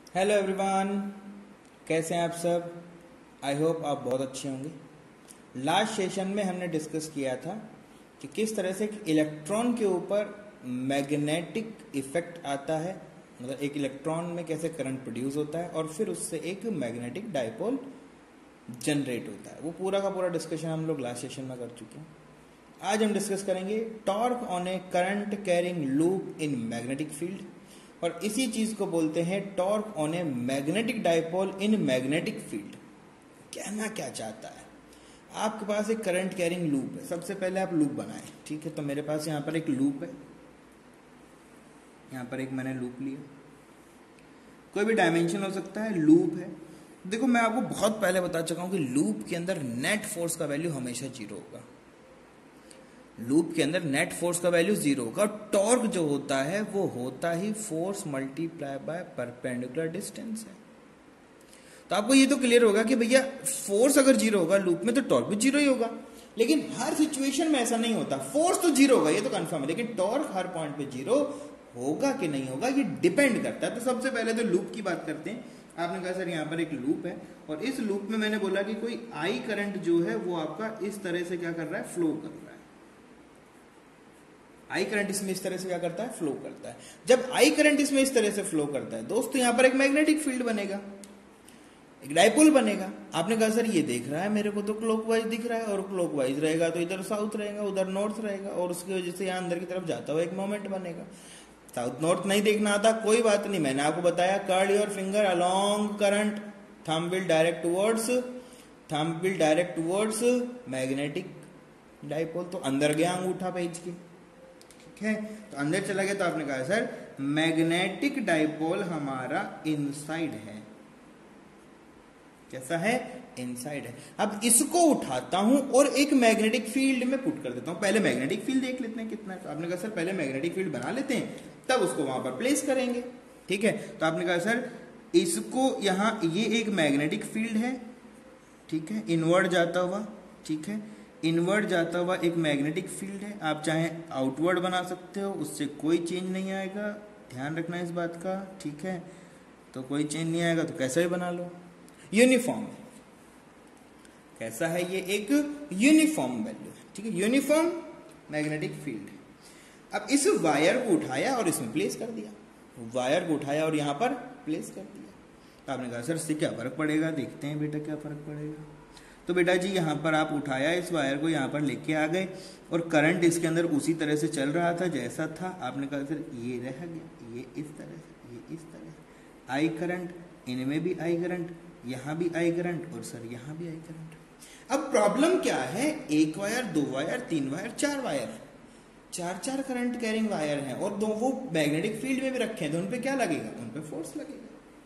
Hello everyone, कैसे हैं आप सब। आई होप आप बहुत अच्छे होंगे। लास्ट सेशन में हमने डिस्कस किया था कि किस तरह से एक इलेक्ट्रॉन के ऊपर मैग्नेटिक इफेक्ट आता है, मतलब एक इलेक्ट्रॉन में कैसे करंट प्रोड्यूस होता है और फिर उससे एक मैग्नेटिक डायपोल जनरेट होता है। वो पूरा का पूरा डिस्कशन हम लोग लास्ट सेशन में कर चुके हैं। आज हम डिस्कस करेंगे torque on a current carrying loop in magnetic field, और इसी चीज को बोलते हैं torque on a magnetic dipole in magnetic field. कहना क्या चाहता है, आपके पास एक करंट कैरिंग लूप है। सबसे पहले आप लूप बनाएं, ठीक है। तो मेरे पास यहां पर एक लूप है, यहां पर एक मैंने लूप लिया, कोई भी डायमेंशन हो सकता है, लूप है। देखो, मैं आपको बहुत पहले बता चुका हूं कि लूप के अंदर नेट फोर्स का वैल्यू हमेशा जीरो होगा। लूप के अंदर नेट फोर्स का वैल्यू जीरो होगा। टॉर्क जो होता है वो होता ही force multiply by perpendicular distance है। तो आपको ये तो क्लियर होगा कि भैया फोर्स अगर जीरो होगा लूप में तो टॉर्क भी जीरो ही होगा। लेकिन हर सिचुएशन में ऐसा नहीं होता। फोर्स तो जीरो होगा, ये तो कंफर्म है, लेकिन टॉर्क हर पॉइंट पे जीरो होगा कि नहीं होगा ये डिपेंड करता है। तो सबसे पहले तो लूप की बात करते हैं। आपने कहा सर यहाँ पर एक लूप है और इस लूप में मैंने बोला कि कोई आई करंट जो है वो आपका इस तरह से क्या कर रहा है, फ्लो कर रहा है। आई करंट इसमें इस तरह से क्या करता है, फ्लो करता है। जब आई करंट इसमें इस तरह से फ्लो करता है दोस्तों, यहां पर एक मैग्नेटिक फील्ड बनेगा, एक डायपोल बनेगा। आपने कहा सर ये देख रहा है मेरे को तो क्लॉकवाइज दिख रहा है, और क्लॉकवाइज रहेगा तो इधर साउथ रहेगा, उधर नॉर्थ रहेगा, और उसकी वजह से यहां अंदर की तरफ जाता हुआ एक मोमेंट बनेगा। साउथ नॉर्थ नहीं देखना आता, कोई बात नहीं, मैंने आपको बताया curl your finger along current, thumb will direct towards magnetic dipole. तो अंदर गया अंगूठा पेज के, है तो अंदर चला गया। तो आपने कहा सर मैग्नेटिक डायपोल हमारा इनसाइड है। कैसा है, इनसाइड है। अब इसको उठाता हूं और एक मैग्नेटिक फील्ड में पुट कर देता हूं। पहले मैग्नेटिक फील्ड देख लेते हैं कितना है। तो आपने कहा सर पहले मैग्नेटिक फील्ड बना लेते हैं, तब उसको वहां पर प्लेस करेंगे, ठीक है। तो आपने कहा सर इसको यहां, ये एक मैग्नेटिक फील्ड है, ठीक है, इनवर्ड जाता हुआ, ठीक है, इनवर्ड जाता हुआ एक मैग्नेटिक फील्ड है। आप चाहे आउटवर्ड बना सकते हो, उससे कोई चेंज नहीं आएगा, ध्यान रखना इस बात का, ठीक है। तो कोई चेंज नहीं आएगा तो कैसा भी बना लो, यूनिफॉर्म। कैसा है ये, एक यूनिफॉर्म वैल्यू है, ठीक है, यूनिफॉर्म मैग्नेटिक फील्ड है। अब इस वायर को उठाया और इसमें प्लेस कर दिया, वायर को उठाया और यहां पर प्लेस कर दिया। तो आपने कहा सर इससे क्या फर्क पड़ेगा, देखते हैं बेटा क्या फर्क पड़ेगा। तो बेटा जी यहाँ पर आप उठाया इस वायर को, यहाँ पर लेके आ गए और करंट इसके अंदर उसी तरह से चल रहा था जैसा था। आपने कहा सर ये रह गया, ये इस तरह से, ये इस तरह से, आई करंट, इनमें भी आई करंट, यहाँ भी आई करंट, और सर यहाँ भी आई करंट। अब प्रॉब्लम क्या है, एक वायर, दो वायर, तीन वायर, चार वायर, चार करंट कैरिंग वायर हैं, और दो वो मैग्नेटिक फील्ड में भी रखे हैं। तो उनपे क्या लगेगा, उनपे फोर्स लगेगा,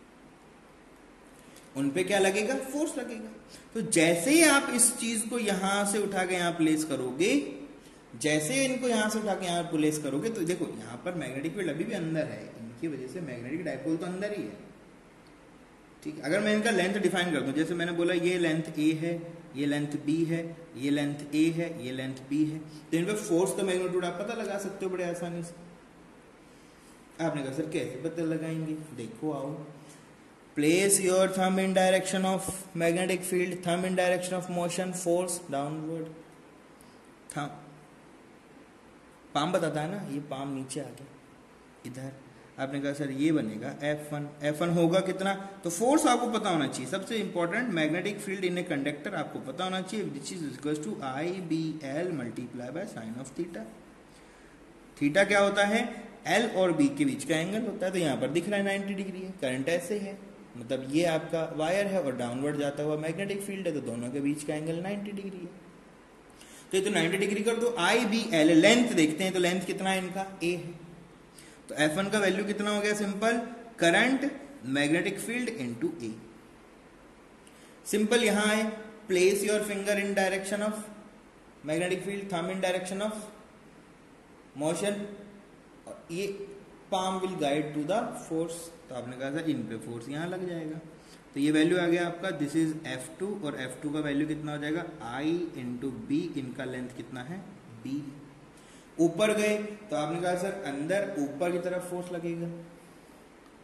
उनपे क्या लगेगा, फोर्स लगेगा। तो जैसे ही आप इस चीज को यहां से उठा के यहां प्लेस करोगे, जैसे इनको यहां से उठा के यहां प्लेस करोगे, तो देखो यहां पर मैग्नेटिक फील्ड अभी भी अंदर है, इनकी वजह से मैग्नेटिक डायपोल तो अंदर ही है, ठीक है। अगर मैं इनका लेंथ डिफाइन कर दूं, जैसे मैंने बोला ये लेंथ ए है, ये लेंथ बी है, ये लेंथ ए है, ये लेंथ बी है, तो इन पे फोर्स का मैग्नीट्यूड आप पता लगा सकते हो बड़े आसानी से। आपने कहा सर कैसे पता लगाएंगे, देखो आओ, place your thumb in direction of magnetic field, thumb in direction of motion, force downward, thumb, palm बताता है ना, ये पाम नीचे आ गया इधर। आपने कहा सर ये बनेगा F1, F1 होगा कितना, तो फोर्स आपको पता होना चाहिए। सबसे important, magnetic field in a conductor आपको पता होना चाहिए, which is equal to IBL multiply by sine of theta. Theta क्या होता है, L और B के बीच का एंगल होता है। तो यहाँ पर दिख रहा है 90 डिग्री है, करंट ऐसे है, मतलब ये आपका वायर है और डाउनवर्ड जाता हुआ मैग्नेटिक फील्ड है, तो दोनों के बीच का एंगल 90 डिग्री है। तो ये तो 90 डिग्री कर दो। IBL लेंथ देखते हैं, तो लेंथ कितना है इनका, A है। तो F1 का वैल्यू कितना हो गया, simple, current magnetic field into A। Simple यहां है, place your finger in direction of magnetic field, thumb in direction of motion, और ये palm will guide to the force. तो आपने कहा था इन पे फोर्स यहां लग जाएगा। तो ये वैल्यू आ गया आपका, दिस इज F2, और F2 का वैल्यू कितना हो जाएगा, I इंटू बी, इनका लेंथ कितना है, B। ऊपर गए तो आपने कहा सर अंदर ऊपर की तरफ फोर्स लगेगा,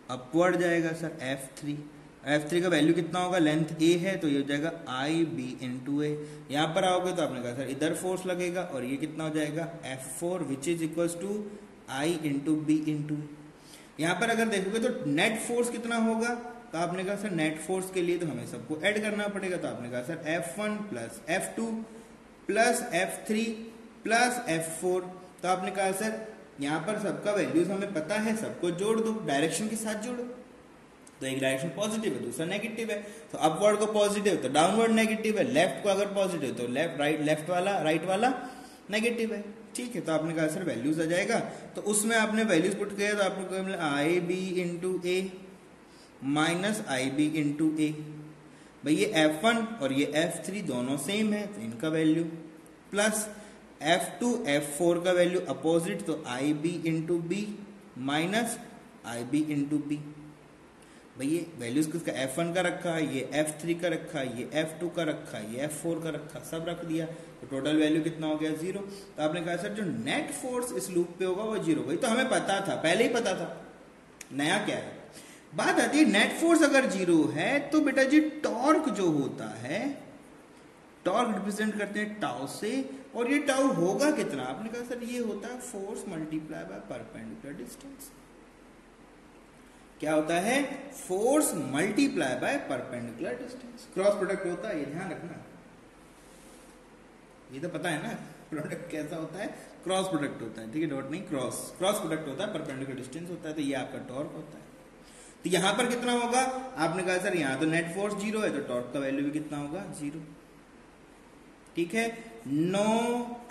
अपवर्ड जाएगा सर F3। F3 का वैल्यू कितना होगा, लेंथ A है तो ये हो जाएगा IB इंटू ए। यहाँ पर आओगे तो आपने कहा सर इधर फोर्स लगेगा और ये कितना हो जाएगा F4 which is equals to I into B into A. यहाँ पर अगर देखोगे तो नेट फोर्स कितना होगा, तो आपने कहा सर नेट फोर्स के लिए तो हमें सबको ऐड करना पड़ेगा, तो आपने कहा sir F1 plus F2 plus F3 plus F4। तो आपने कहा सर यहाँ पर सबका वैल्यूज हमें पता है, सबको जोड़ दो, डायरेक्शन के साथ जोड़ो। तो एक डायरेक्शन पॉजिटिव है, दूसरा नेगेटिव है, तो अपवर्ड को पॉजिटिव तो डाउनवर्ड नेगेटिव है, लेफ्ट को अगर पॉजिटिव तो लेफ्ट वाला राइट वाला नेगेटिव है। ठीक है, तो आपने कहा सर वैल्यूज आ जाएगा, तो उसमें आपने वैल्यूज पुट किया तो आपको मिला IB into A minus IB into A. भाई ये F1 और ये F3 दोनों सेम है तो इनका वैल्यू प्लस F2 F4 का वैल्यू अपोजिट तो IB into B minus IB into B. भाई ये वैल्यूज किसका F1 का रखा है, ये F3 का रखा है, ये F2 का रखा है, ये F4 का रखा, सब रख दिया, तो टोटल वैल्यू कितना हो गया 0। तो आपने कहा सर जो नेट फोर्स इस लूप पे होगा वो 0। भाई तो हमें पता था, पहले ही पता था, नया क्या है। बात आती है नेट फोर्स अगर 0 है तो बेटा जी टॉर्क जो होता है, टॉर्क रिप्रेजेंट करते हैं टाउ से, और ये टाउ होगा कितना, आपने कहा सर ये होता है force multiply by perpendicular distance. क्या होता है, force multiply by perpendicular distance. Cross product होता है, ये ध्यान रखना, ये तो पता है ना प्रोडक्ट कैसा होता है, क्रॉस प्रोडक्ट होता है, ठीक है, डॉट नहीं क्रॉस प्रोडक्ट होता है, परपेंडिकुलर डिस्टेंस होता है, तो ये आपका टॉर्क होता है। तो यहां पर कितना होगा, आपने कहा सर यहां तो नेट फोर्स 0 है तो टॉर्क का वैल्यू भी कितना होगा 0। ठीक है, no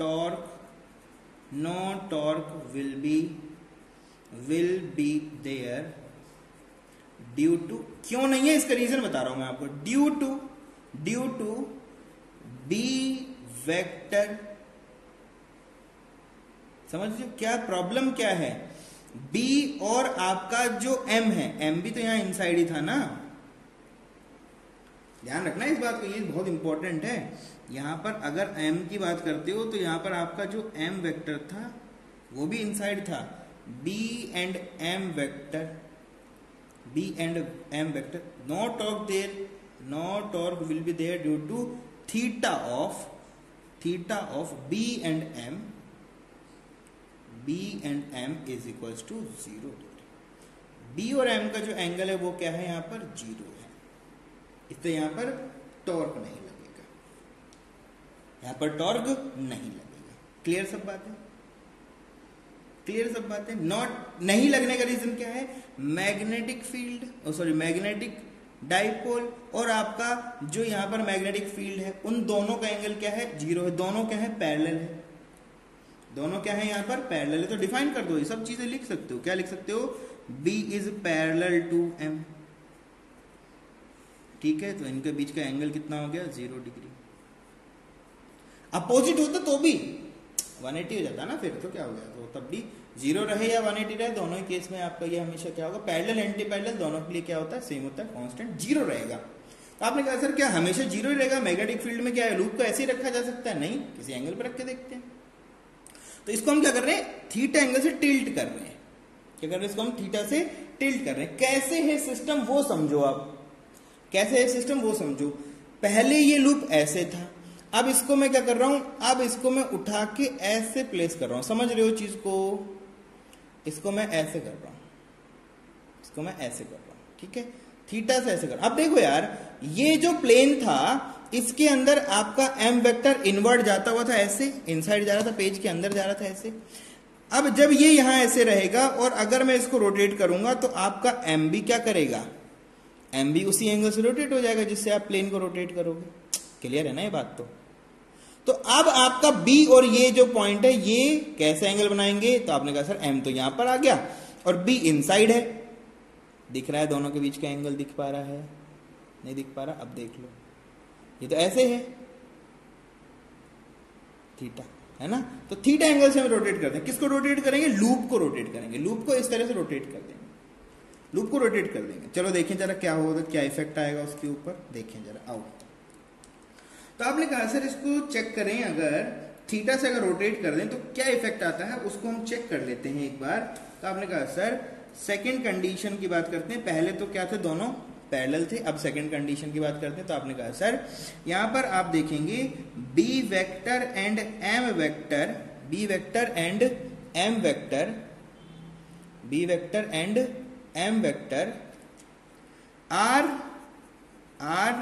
torque will be there due to, क्यों नहीं है इसका रीजन बता रहा हूं मैं आपको, ड्यू टू बी वेक्टर। समझ लीजिए क्या प्रॉब्लम क्या है, बी और आपका जो एम है, एम भी तो यहां इनसाइड ही था ना, ध्यान रखना इस बात को, ये बहुत इंपॉर्टेंट है। यहां पर अगर एम की बात करते हो तो यहां पर आपका जो एम वेक्टर था वो भी इनसाइड था, B and M vector, no torque will be there due to theta of B and M is equals to 0। B और एम का जो एंगल है वो क्या है, यहां पर 0 है, इसलिए यहां पर टॉर्क नहीं लगेगा, यहां पर टॉर्क नहीं लगेगा। क्लियर सब बातें, नॉट नहीं लगने का रीजन क्या है, मैग्नेटिक फील्ड मैग्नेटिक डाइपोल और आपका जो यहां पर मैग्नेटिक फील्ड है उन दोनों का एंगल क्या है 0 है, दोनों क्या है पैरेलल है, दोनों क्या है यहां पर पैरेलल है। तो डिफाइन कर दो, ये सब चीजें लिख सकते हो, क्या लिख सकते हो, B is parallel to M। ठीक है, तो इनके बीच का एंगल कितना हो गया 0 डिग्री। अपोजिट होता तो भी 180 हो जाता ना, फिर तो क्या हो गया, तो तब भी 0 रहे या 180 रहे, दोनों ही केस में आपका ये हमेशा क्या होगा, पैरेलल एंटी पैरेलल दोनों के लिए क्या होता है, सेम होता है, कांस्टेंट 0 रहेगा। तो आपने कहा सर क्या हमेशा 0 ही रहेगा, मैग्नेटिक फील्ड में क्या है, लूप को ऐसे ही रखा जा सकता है, नहीं, किसी एंगल पर रख के देखते हैं। तो इसको हम क्या कर रहे हैं, थीटा एंगल से टिल्ट कर रहे हैं, क्या कर रहे हैं, इसको हम थीटा से टिल्ट कर रहे हैं। कैसे है सिस्टम वो समझो, आप कैसे है सिस्टम वो समझो। पहले ये लूप ऐसे था, अब इसको मैं क्या कर रहा हूं, अब इसको मैं उठा के ऐसे प्लेस कर रहा हूं, समझ रहे हो चीज को, इसको मैं ऐसे कर रहा हूं, इसको मैं ऐसे कर रहा हूं, ठीक है, थीटा से ऐसे कर। अब देखो यार, ये जो प्लेन था इसके अंदर आपका एम वेक्टर इनवर्ड जाता हुआ था, ऐसे इनसाइड जा रहा था, पेज के अंदर जा रहा था ऐसे। अब जब ये यहां ऐसे रहेगा और अगर मैं इसको रोटेट करूंगा तो आपका एम भी क्या करेगा, एम भी उसी एंगल से रोटेट हो जाएगा जिससे आप प्लेन को रोटेट करोगे। क्लियर है ना ये बात। तो अब आपका बी और ये जो पॉइंट है ये कैसे एंगल बनाएंगे, तो आपने कहा सर एम तो यहां पर आ गया और बी इनसाइड है, दिख रहा है दोनों के बीच का एंगल, दिख पा रहा है, नहीं दिख पा रहा, अब देख लो, ये तो ऐसे है थीटा, है ना। तो थीटा एंगल से हम रोटेट करते हैं, किसको रोटेट करेंगे, लूप को रोटेट करेंगे, लूप को इस तरह से रोटेट कर देंगे, लूप को रोटेट कर देंगे। चलो देखें जरा क्या होगा, क्या इफेक्ट आएगा उसके ऊपर, देखें जरा, आओ। तो आपने कहा सर इसको चेक करें, अगर थीटा से अगर रोटेट कर दें तो क्या इफेक्ट आता है, उसको हम चेक कर लेते हैं एक बार। तो आपने कहा सर सेकंड कंडीशन की बात करते हैं। पहले तो क्या थे, दोनों पैरेलल थे, अब सेकंड कंडीशन की बात करते हैं। तो आपने कहा सर यहां पर आप देखेंगे B vector and M vector, B vector and M vector, B vector and M vector are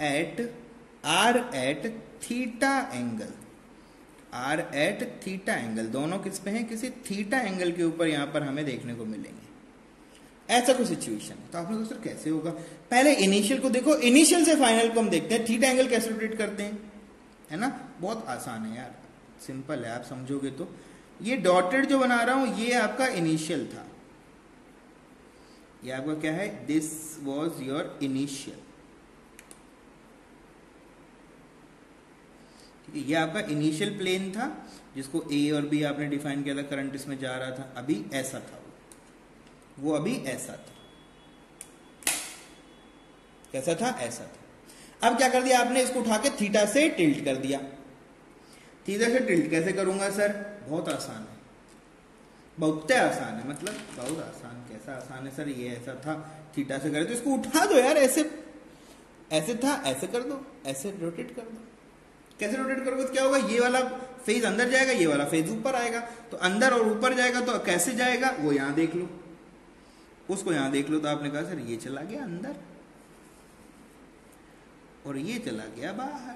at theta angle, are at theta angle, दोनों किस पे हैं, किसी थीटा एंगल के ऊपर यहां पर हमें देखने को मिलेंगे। ऐसा कोई सिचुएशन है। तो आपने कहा सर कैसे होगा, पहले इनिशियल को देखो, इनिशियल से फाइनल को हम देखते हैं, थीटा एंगल कैसे रोटेट करते हैं, है ना, बहुत आसान है यार, सिंपल है, आप समझोगे तो। ये डॉटेड जो बना रहा हूं ये आपका इनिशियल था, ये आपका क्या है, दिस वॉज योर इनिशियल, ये आपका इनिशियल प्लेन था जिसको ए और बी आपने डिफाइन किया था, करंट इसमें जा रहा था, अभी ऐसा था वो अभी ऐसा था, कैसा था, ऐसा था। अब क्या कर दिया आपने, इसको उठा के थीटा से टिल्ट कर दिया। थीटा से टिल्ट कैसे करूंगा सर, बहुत आसान है, बहुत आसान है, मतलब बहुत आसान। कैसा आसान है सर, ये ऐसा था, थीटा से करे तो इसको उठा दो यार, ऐसे ऐसे था, ऐसे कर दो, ऐसे रोटेट कर दो। कैसे रोटेट करोगे तो क्या होगा, ये वाला फेज अंदर जाएगा, ये वाला फेज ऊपर आएगा, तो अंदर और ऊपर जाएगा तो कैसे जाएगा वो यहां देख लो, उसको यहां देख लो। तो आपने कहा सर ये चला गया अंदर और ये चला गया बाहर,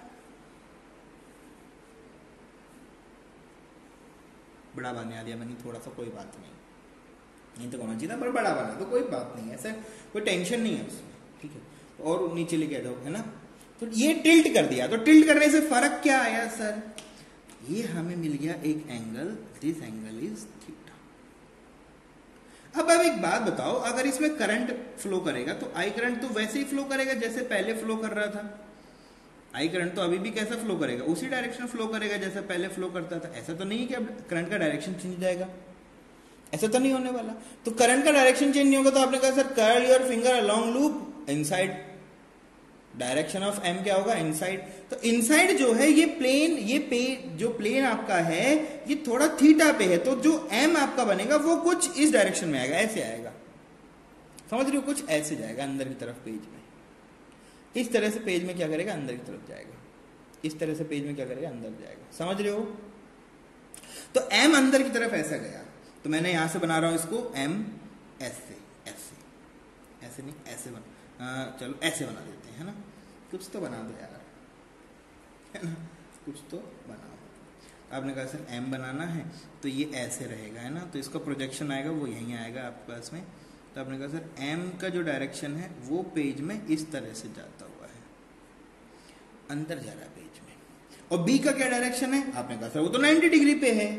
बड़ा बना दिया मैंने, थोड़ा सा, कोई बात नहीं तो होना चाहिए था, पर बड़ा बना तो कोई बात नहीं है, ऐसा कोई टेंशन नहीं है उसमें, ठीक है। और नीचे लेके आ जाओ, है ना। तो ये टिल्ट कर दिया, तो टिल्ट करने से फर्क क्या आया सर, ये हमें मिल गया एक angle, this angle is theta. अब एक बात बताओ, अगर इसमें करंट फ्लो करेगा तो आई करंट तो वैसे ही फ्लो करेगा जैसे पहले फ्लो कर रहा था, आई करंट तो अभी भी कैसा फ्लो करेगा, उसी डायरेक्शन फ्लो करेगा जैसे पहले फ्लो करता था। ऐसा तो नहीं है कि अब करंट का डायरेक्शन चेंज हो जाएगा, ऐसा तो नहीं होने वाला। तो करंट का डायरेक्शन चेंज नहीं होगा, तो आपने कहा sir curl your finger along loop inside, direction of M क्या होगा, इनसाइड। तो इनसाइड जो है ये प्लेन, जो प्लेन आपका है ये थोड़ा थीटा पे है, तो जो एम आपका बनेगा वो कुछ इस डायरेक्शन में आएगा, ऐसे आएगा, समझ रहे हो, कुछ ऐसे जाएगा अंदर की तरफ पेज में, इस तरह से पेज में क्या करेगा, अंदर की तरफ जाएगा, इस तरह से पेज में क्या करेगा, अंदर जाएगा, समझ रहे हो। तो एम अंदर की तरफ ऐसा गया, तो मैंने यहां से बना रहा हूं इसको एम ऐसे, ऐसे ऐसे नहीं, ऐसे बना, चलो ऐसे बना देते हैं, है ना, कुछ तो बना दो यार, है ना, कुछ तो बनाओ। आपने कहा सर एम बनाना है तो ये ऐसे रहेगा, है ना, तो इसका प्रोजेक्शन आएगा वो यहीं आएगा आपके पास में। तो आपने कहा सर एम का जो डायरेक्शन है वो पेज में इस तरह से जाता हुआ है, अंदर जा रहा है पेज में। और बी का क्या डायरेक्शन है, आपने कहा सर वो तो 90 डिग्री पे है,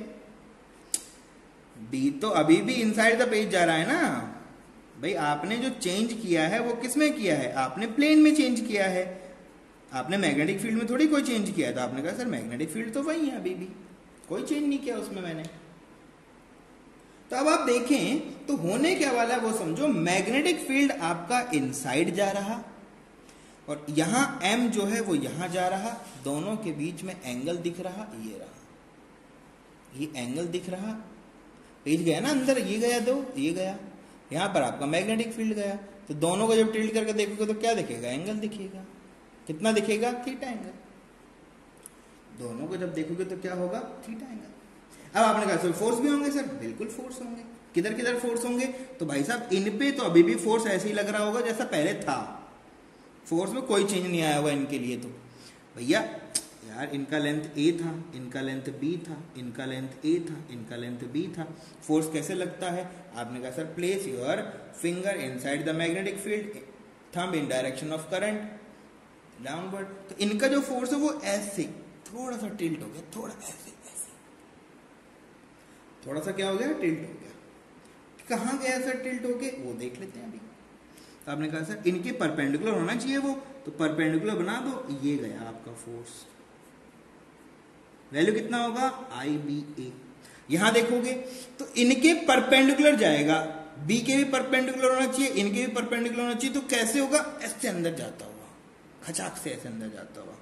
बी तो अभी भी इनसाइड द पेज जा रहा है ना भाई। आपने जो चेंज किया है वो किस में किया है, आपने प्लेन में चेंज किया है, आपने मैग्नेटिक फील्ड में थोड़ी कोई चेंज किया है। तो आपने कहा सर मैग्नेटिक फील्ड तो वही है, अभी भी कोई चेंज नहीं किया उसमें मैंने। तो अब आप देखें तो होने क्या वाला है वो समझो, मैग्नेटिक फील्ड आपका इनसाइड जा रहा और यहां एम जो है वो यहां जा रहा, दोनों के बीच में एंगल दिख रहा, ये रहा, ये एंगल दिख रहा, पेज गया ना अंदर, ये गया दो, ये गया, यहां पर आपका मैग्नेटिक फील्ड गया। तो दोनों को जब टिल्ट करके देखोगे तो क्या दिखेगा, एंगल दिखेगा, कितना दिखेगा, थीटा एंगल। दोनों को जब देखोगे तो क्या होगा, थीटा एंगल। अब आपने कहा सर फोर्स भी होंगे, सर बिल्कुल फोर्स होंगे, किधर किधर फोर्स होंगे, तो भाई साहब इन पे तो अभी भी फोर्स ऐसे ही लग रहा होगा जैसा पहले था, फोर्स में कोई चेंज नहीं आया होगा इनके लिए। तो भैया यार इनका लेंथ ए था, इनका लेंथ बी था, इनका लेंथ ए था, इनका लेंथ बी था, फोर्स कैसे लगता है। आपने कहा sir place your finger inside the magnetic field, thumb in direction of current downward. तो इनका जो फोर्स है वो ऐसे थोड़ा सा टिल्ट हो गया, थोड़ा ऐसे ऐसे, थोड़ा सा क्या हो गया, टिल्ट हो गया। कहां गया सर टिल्ट होके, वो देख लेते हैं अभी। तो आपने कहा सर इनके परपेंडिकुलर होना चाहिए वो, तो परपेंडिकुलर बना दो, ये गया आपका फोर्स, वैल्यू कितना होगा, IBA। यहां देखोगे तो इनके परपेंडिकुलर जाएगा, बी के भी परपेंडिकुलर होना चाहिए, इनके भी परपेंडिकुलर होना चाहिए। तो कैसे होगा, ऐसे अंदर जाता हुआ, खचाक से ऐसे अंदर जाता हुआ।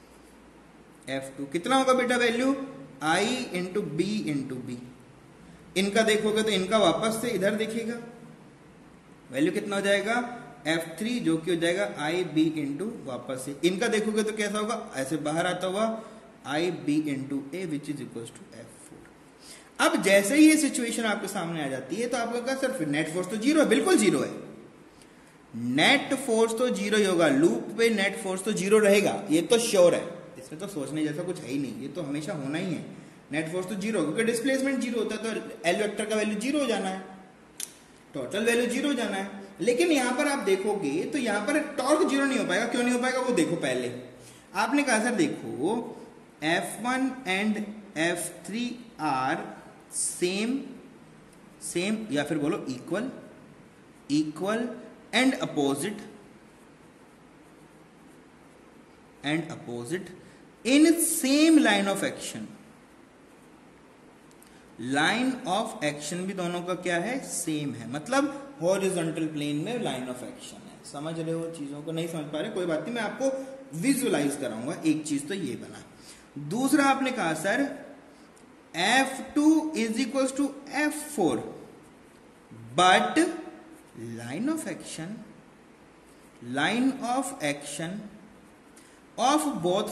F2 कितना होगा बेटा value, I into B into B. इनका देखोगे तो इनका वापस से इधर दिखेगा, वैल्यू कितना हो जाएगा F3 जो कि हो जाएगा आई बी इंटू वापस से, इनका देखोगे तो कैसा होगा ऐसे बाहर आता हुआ I B into A which is equal to F4। अब जैसे ही ये सिचुएशन आपके सामने आ जाती है तो आपको कहा सर फिर नेट फोर्स तो जीरो है, बिल्कुल जीरो है, नेट फोर्स तो जीरो ही होगा, लूप पे नेट फोर्स तो जीरो रहेगा, ये तो श्योर है, इसमें तो सोचने जैसा कुछ है ही नहीं, ये तो हमेशा होना ही है, नेट फोर्स तो जीरो, क्योंकि डिस्प्लेसमेंट जीरो होता है तो एल वेक्टर का वैल्यू जीरो हो जाना है, टोटल वैल्यू जीरो हो जाना है। लेकिन यहां पर आप देखोगे तो यहां पर टॉर्क जीरो नहीं हो पाएगा, क्यों नहीं हो पाएगा वो देखो, पहले आपने कहा सर देखो F1 and F3 are same same या फिर बोलो equal equal and opposite in same line of action, line of action भी दोनों का क्या है सेम है, मतलब हॉरिजॉन्टल प्लेन में लाइन ऑफ एक्शन है। समझ रहे हो चीजों को, नहीं समझ पा रहे कोई बात नहीं, मैं आपको विजुअलाइज कराऊंगा। एक चीज तो ये बना, दूसरा आपने कहा sir F2 is equal to F4 but line of action of both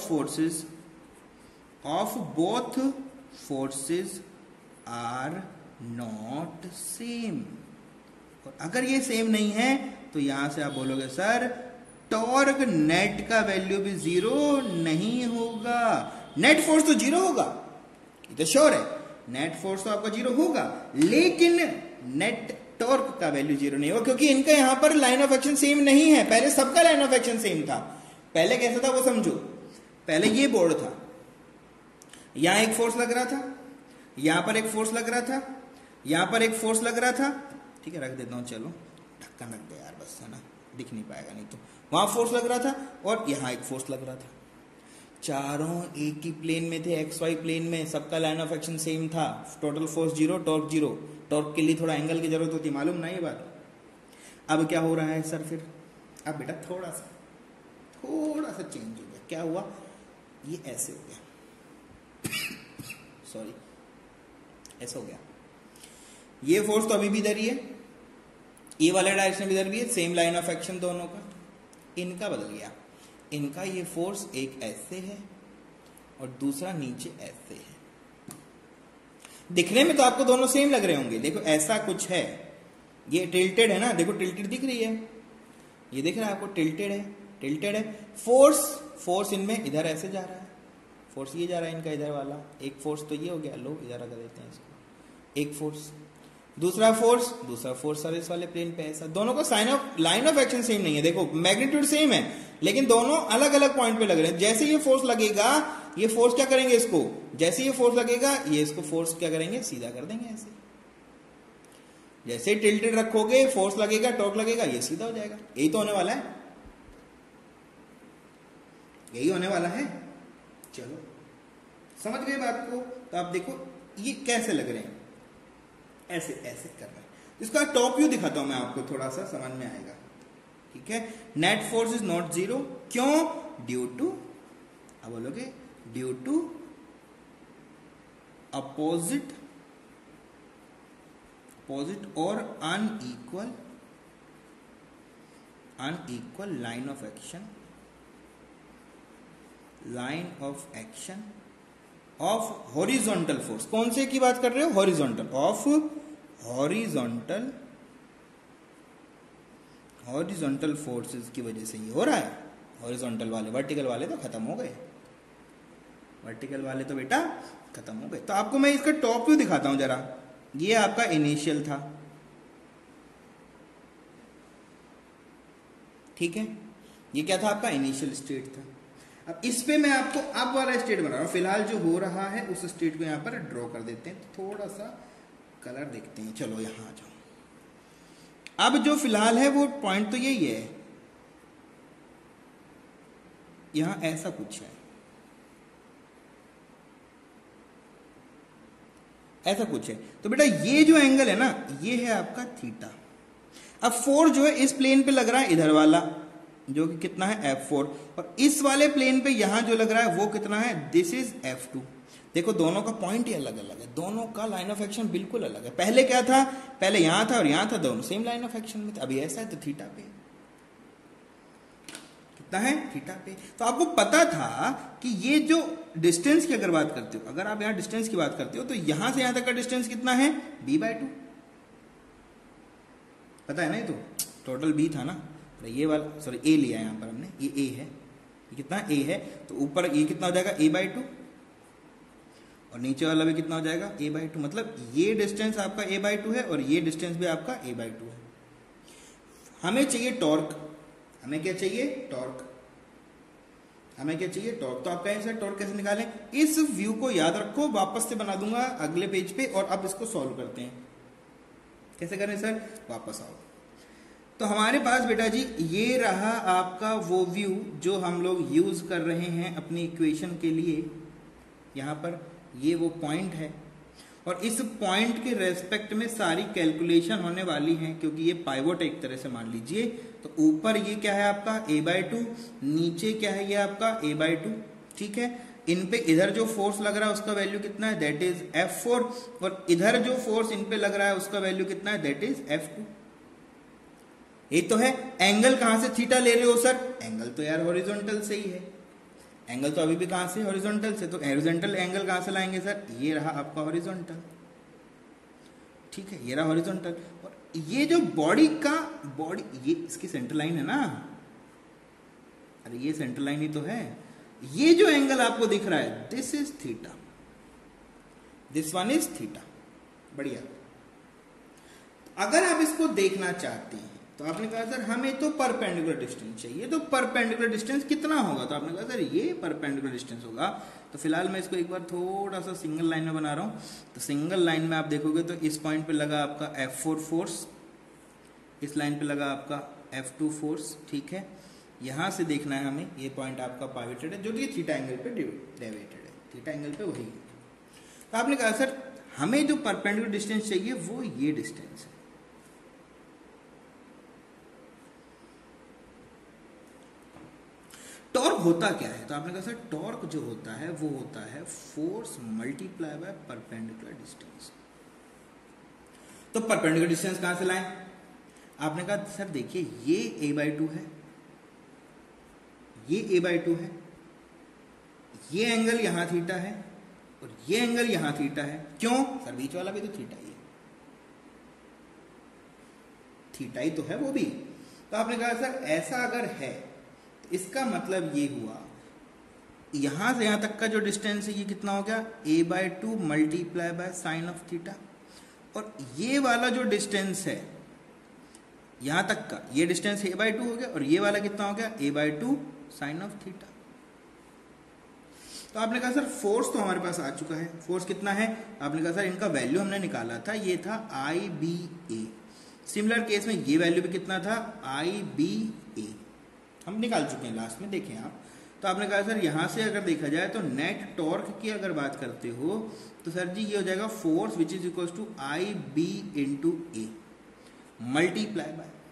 forces are not same. और अगर ये सेम नहीं है तो यहां से आप बोलोगे सर टॉर्क नेट का वैल्यू भी जीरो नहीं होगा, नेट फोर्स तो जीरो होगा, ये तो श्योर है, नेट फोर्स तो आपका जीरो होगा, लेकिन नेट टॉर्क का वैल्यू जीरो नहीं होगा, क्योंकि इनका यहां पर लाइन ऑफ एक्शन सेम नहीं है। पहले सबका लाइन ऑफ एक्शन सेम था, पहले कैसा था वो समझो, पहले ये बोर्ड था, यहां एक फोर्स लग रहा था, यहां पर एक फोर्स लग रहा था, यहां पर एक फोर्स लग रहा था, ठीक है रख देता हूं, चलो ढक्कन रख दे यार बस, है ना, दिख नहीं पाएगा नहीं तो, वहां फोर्स लग रहा था और यहां एक फोर्स लग रहा था, चारों एक ही प्लेन में थे, एक्स वाई प्लेन में, सबका लाइन ऑफ एक्शन सेम था, total force zero, torque zero, torque के लिए थोड़ा एंगल की जरूरत होती है, मालूम ना ये बात। अब क्या हो रहा है सर फिर, अब बेटा थोड़ा सा चेंज हो गया, क्या हुआ, ये ऐसे हो गया सॉरी ऐसा हो गया, ये फोर्स तो अभी भी इधर ही है, ये वाला डायरेक्शन भी इधर भी है, सेम लाइन ऑफ एक्शन दोनों का, इनका बदल गया, इनका ये फोर्स एक ऐसे है और दूसरा नीचे ऐसे है, दिखने में तो आपको दोनों सेम लग रहे होंगे, देखो ऐसा कुछ है, ये टिल्टेड है ना, देखो टिल्टेड दिख रही है, ये दिख रहा है आपको, टिल्टेड है, फोर्स इनमें इधर ऐसे जा रहा है, फोर्स ये जा रहा है इनका इधर वाला, एक फोर्स तो ये हो गया, लो इधर रख देते हैं इसको, एक फोर्स, दूसरा फोर्स सर इस वाले प्लेन पे ऐसा, दोनों का लाइन ऑफ एक्शन सेम नहीं है, देखो मैग्नीट्यूड सेम है लेकिन दोनों अलग अलग पॉइंट पे लग रहे हैं। जैसे ये फोर्स लगेगा, ये फोर्स क्या करेंगे इसको, जैसे ये फोर्स लगेगा ये इसको फोर्स क्या करेंगे, सीधा कर देंगे ऐसे, जैसे टिल्टेड रखोगे फोर्स लगेगा, टॉर्क लगेगा, ये सीधा हो जाएगा, यही तो होने वाला है, यही होने वाला है। चलो समझ गए बात को, तो आप देखो ये कैसे लग रहे हैं, ऐसे ऐसे कर रहे हैं, इसका टॉप व्यू दिखाता हूं मैं आपको, थोड़ा सा समझ में आएगा, ठीक है। Net force is not zero, क्यों, ड्यू टू, अब बोलोगे ड्यू टू अपोजिट और unequal line of action of horizontal force. कौन से की बात कर रहे हो, हॉरिजॉन्टल, ऑफ हॉरिजॉन्टल फोर्सेस की वजह से ये हो रहा है, हॉरिजॉन्टल वाले, वर्टिकल वाले तो खत्म हो गए, वर्टिकल वाले तो बेटा खत्म हो गए। तो आपको मैं इसका टॉप व्यू दिखाता हूं जरा, ये आपका इनिशियल था, ठीक है, ये क्या था आपका इनिशियल स्टेट था। अब इस पे मैं आपको अब वाला स्टेट बना रहा हूं, फिलहाल जो हो रहा है उस स्टेट को यहां पर ड्रॉ कर देते हैं, तो थोड़ा सा कलर देखते हैं, चलो यहां आ जाओ। अब जो फिलहाल है वो पॉइंट तो यही है, यहां ऐसा कुछ है, ऐसा कुछ है, तो बेटा ये जो एंगल है ना, ये है आपका थीटा। अब फोर्स जो है इस प्लेन पे लग रहा है इधर वाला, जो कि कितना है F4, और इस वाले प्लेन पे यहां जो लग रहा है वो कितना है, दिस इज F2। देखो दोनों का पॉइंट ही अलग अलग है, दोनों का लाइन ऑफ एक्शन बिल्कुल अलग है। पहले क्या था, पहले यहां था और यहां था, दोनों सेम लाइन ऑफ एक्शन में थे। अभी ऐसा है तो थीटा पे कितना है, थीटा पे। तो आपको पता था कि ये जो डिस्टेंस की अगर बात करते हो, अगर आप यहां डिस्टेंस की बात करते हो तो यहां से यहां तक का डिस्टेंस कितना है, b/2। पता है ना, ये तो टोटल b था ना, तो ये वाला सॉरी a लिया यहां पर हमने, ये a है, ये कितना a है, तो ऊपर ये कितना हो जाएगा a/2 और नीचे वाला भी कितना हो जाएगा a/2। मतलब ये डिस्टेंस आपका a/2 है और ये डिस्टेंस भी आपका a/2 है। हमें चाहिए टॉर्क, हमें क्या चाहिए, टॉर्क, हमें क्या चाहिए, टॉर्क। तो आप कहें सर टॉर्क कैसे निकालें, इस व्यू को याद रखो, वापस से बना दूंगा अगले पेज पे और अब इसको सॉल्व करते हैं। कैसे करें सर, वापस आओ। तो हमारे पास बेटा जी ये रहा आपका वो व्यू जो हम लोग यूज कर रहे हैं अपनी इक्वेशन के लिए। यहां पर ये वो पॉइंट है और इस पॉइंट के रेस्पेक्ट में सारी कैलकुलेशन होने वाली है, क्योंकि ये पाइवोट एक तरह से मान लीजिए। तो ऊपर ये क्या है आपका a/2, नीचे क्या है ये आपका a/2, ठीक है। इन पे इधर जो फोर्स लग रहा है उसका वैल्यू कितना है, दैट इज F4, और इधर जो फोर्स इन पे लग रहा है उसका वैल्यू कितना है, दैट इज F2। ये तो है। एंगल कहां से थीटा ले रहे हो सर, एंगल तो यार हॉरिजॉन्टल से ही है, एंगल तो अभी भी कहां से, हॉरिजॉन्टल से। तो हॉरिजॉन्टल एंगल कहां से लाएंगे सर, ये रहा आपका हॉरिजॉन्टल, ठीक है, ये रहा हॉरिजॉन्टल। और ये जो बॉडी का बॉडी, ये इसकी सेंटर लाइन है ना, अरे ये सेंटर लाइन ही तो है। ये जो एंगल आपको दिख रहा है, this is theta, this one is theta. बढ़िया। अगर आप इसको देखना चाहते हैं तो आपने कहा सर हमें तो परपेंडिकुलर डिस्टेंस चाहिए, तो परपेंडिकुलर डिस्टेंस कितना होगा, तो आपने कहा सर ये परपेंडिकुलर डिस्टेंस होगा। तो फिलहाल मैं इसको एक बार थोड़ा सा सिंगल लाइन में बना रहा हूं। तो सिंगल लाइन में आप देखोगे तो इस पॉइंट पे लगा आपका F4 फोर्स, इस लाइन पे लगा आपका F2 फोर्स, ठीक है। यहां से देखना है हमें, ये पॉइंट आपका पाइवोटेड है जो कि थीटा एंगल पे डेविएटेड है, थीटा एंगल पे वही है। तो आपने कहा सर हमें जो परपेंडिकुलर डिस्टेंस चाहिए वो ये डिस्टेंस है। टॉर्क होता क्या है, तो आपने कहा सर टॉर्क जो होता है वो होता है force multiply by perpendicular distance. तो परपेंडिकुलर डिस्टेंस कहां से लाएं, आपने कहा सर देखिए ये a/2 है, ये a/2 है, ये एंगल यहां थीटा है और ये एंगल यहां थीटा है। क्यों सर, बीच वाला भी तो थीटा ही है, थीटा ही तो है वो भी। तो आपने कहा सर ऐसा अगर है तो इसका मतलब ये हुआ यहां से यहां तक का जो डिस्टेंस है ये कितना हो गया, a/2 multiply by sine of theta. और ये वाला जो डिस्टेंस है यहां तक का, ये डिस्टेंस a/2 हो गया और ये वाला कितना हो गया, a/2 साइन ऑफ थीटा। तो आपने कहा सर फोर्स तो हमारे पास आ चुका है, फोर्स कितना है, आपने कहा सर इनका वैल्यू हमने निकाला था, ये था IBA। सिमिलर केस में ये वैल्यू भी कितना था, IBA, हम निकाल चुके हैं लास्ट में, देखें आप। तो आपने कहा सर यहां से अगर देखा जाए तो नेट टॉर्क की अगर बात करते हो तो सर जी ये हो जाएगा force which is equal to IB into A multiply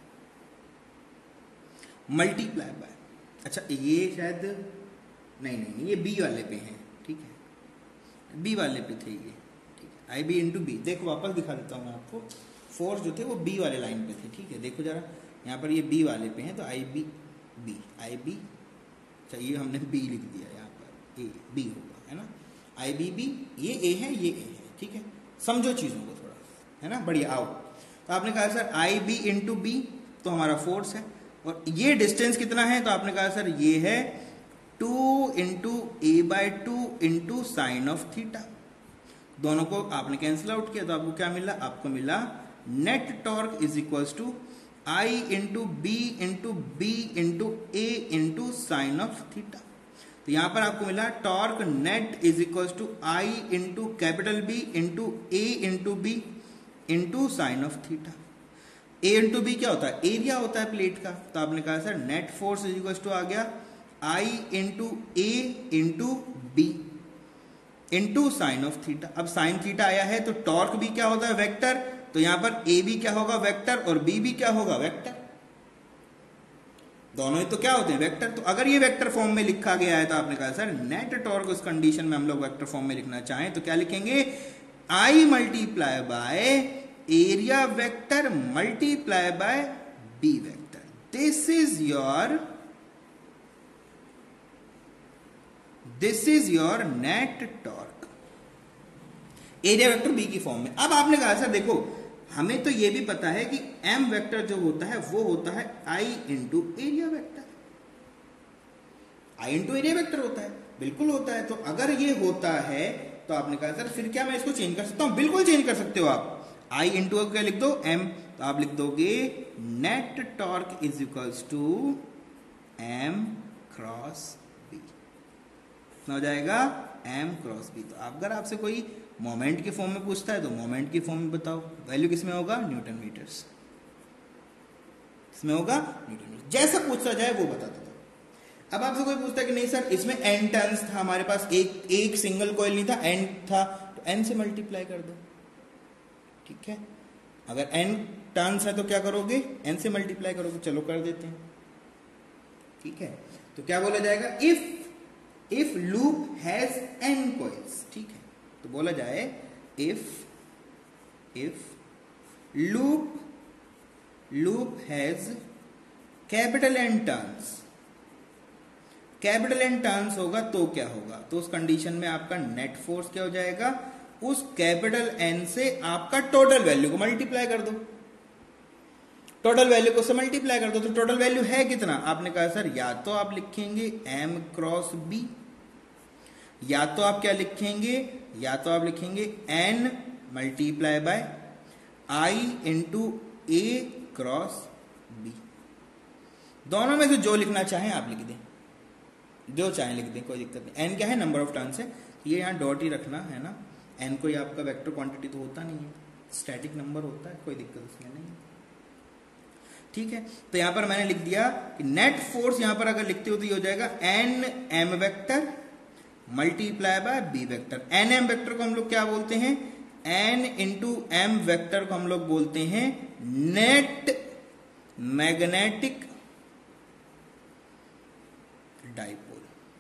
by, अच्छा ये शायद नहीं ये B वाले पे है, ठीक है, B वाले पे थे ये, ठीक है, IB इंटू B। देखो वापस दिखा देता हूँ मैं आपको, फोर्स जो थे वो B वाले लाइन पे थे, ठीक है। देखो जरा यहाँ पर ये B वाले पे हैं, तो IB, चाहिए हमने B लिख दिया यहाँ पर, B होगा, है ना, IBB, ये A है, ये A है, ठीक है। समझो चीज़ों को थोड़ा, है ना, बढ़िया। आओ, तो आपने कहा सर IB इंटू B तो हमारा फोर्स है, और ये डिस्टेंस कितना है, तो आपने कहा सर ये है 2 into a/2 into sine of theta. दोनों को आपने कैंसिल आउट किया तो आपको क्या मिला, आपको मिला net torque is equals to I into B into B into A into sine of theta. तो यहां पर आपको मिला torque net is equals to I into capital B into A into B into sine of theta. A into B क्या होता है, area होता है प्लेट का। तो आपने कहा sir net force is equals to आ गया I into A into B into sine of theta. अब साइन थीटा आया है तो टॉर्क भी क्या होता है, वेक्टर। तो यहां पर ए भी क्या होगा, वेक्टर, और बी भी क्या होगा, वेक्टर। दोनों ही तो क्या होते हैं, वेक्टर। तो अगर ये वेक्टर फॉर्म में लिखा गया है तो आपने कहा सर नेट टॉर्क उस कंडीशन में हम लोग वेक्टर फॉर्म में लिखना चाहें तो क्या लिखेंगे, I multiply by area vector multiply by B vector. This is your net torque, area vector B की फॉर्म में। अब आपने कहा सर देखो हमें तो ये भी पता है कि m वेक्टर जो होता है वो होता है I into area vector, I into area vector होता है, बिल्कुल होता है। तो अगर ये होता है तो आपने कहा सर फिर क्या मैं इसको चेंज कर सकता हूं, बिल्कुल चेंज कर सकते हो आप। I इंटू क्या लिख दो m, तो आप लिख दोगे net torque is equals to m cross b, कितना हो जाएगा m क्रॉस b। तो अगर आपसे कोई मोमेंट के फॉर्म में पूछता है तो मोमेंट की फॉर्म में बताओ, वैल्यू किसमें होगा, न्यूटन मीटर्स, इसमें होगा न्यूटन मीटर, जैसा पूछा जाए वो बता देता। अब आपसे कोई पूछता है कि नहीं सर इसमें n टर्न्स था, हमारे पास एक सिंगल कॉइल नहीं था, n था, तो n से मल्टीप्लाई कर दो, ठीक है। अगर n टर्न्स है तो क्या करोगे, n से मल्टीप्लाई करोगे, चलो कर देते हैं, ठीक है। तो क्या बोला जाएगा, if loop has n coils, ठीक है, तो बोला जाए if loop has capital N turns, capital N turns होगा तो क्या होगा, तो उस कंडीशन में आपका नेट फोर्स क्या हो जाएगा, उस कैपिटल N से आपका टोटल वैल्यू को मल्टीप्लाई कर दो, टोटल वैल्यू को से मल्टीप्लाई कर दो। तो टोटल वैल्यू है कितना, आपने कहा सर या तो आप लिखेंगे m क्रॉस b, या तो आप क्या लिखेंगे, या तो आप लिखेंगे n multiply by I into a cross b, दोनों में से जो लिखना चाहें आप लिख दें, जो चाहें लिख दें, कोई दिक्कत नहीं। n क्या है, नंबर ऑफ टर्न्स है, ये यहां डॉट ही रखना है ना, n कोई आपका वेक्टर क्वांटिटी तो होता नहीं है, स्टैटिक नंबर होता है, कोई दिक्कत उसमें नहीं है, ठीक है। तो यहां पर मैंने लिख दिया कि नेट फोर्स, यहां पर अगर लिखते हो तो ये हो जाएगा n m vector multiply by B vector. N M vector को हम लोग क्या बोलते हैं, n इंटू एम वेक्टर को हम लोग बोलते हैं net magnetic dipole,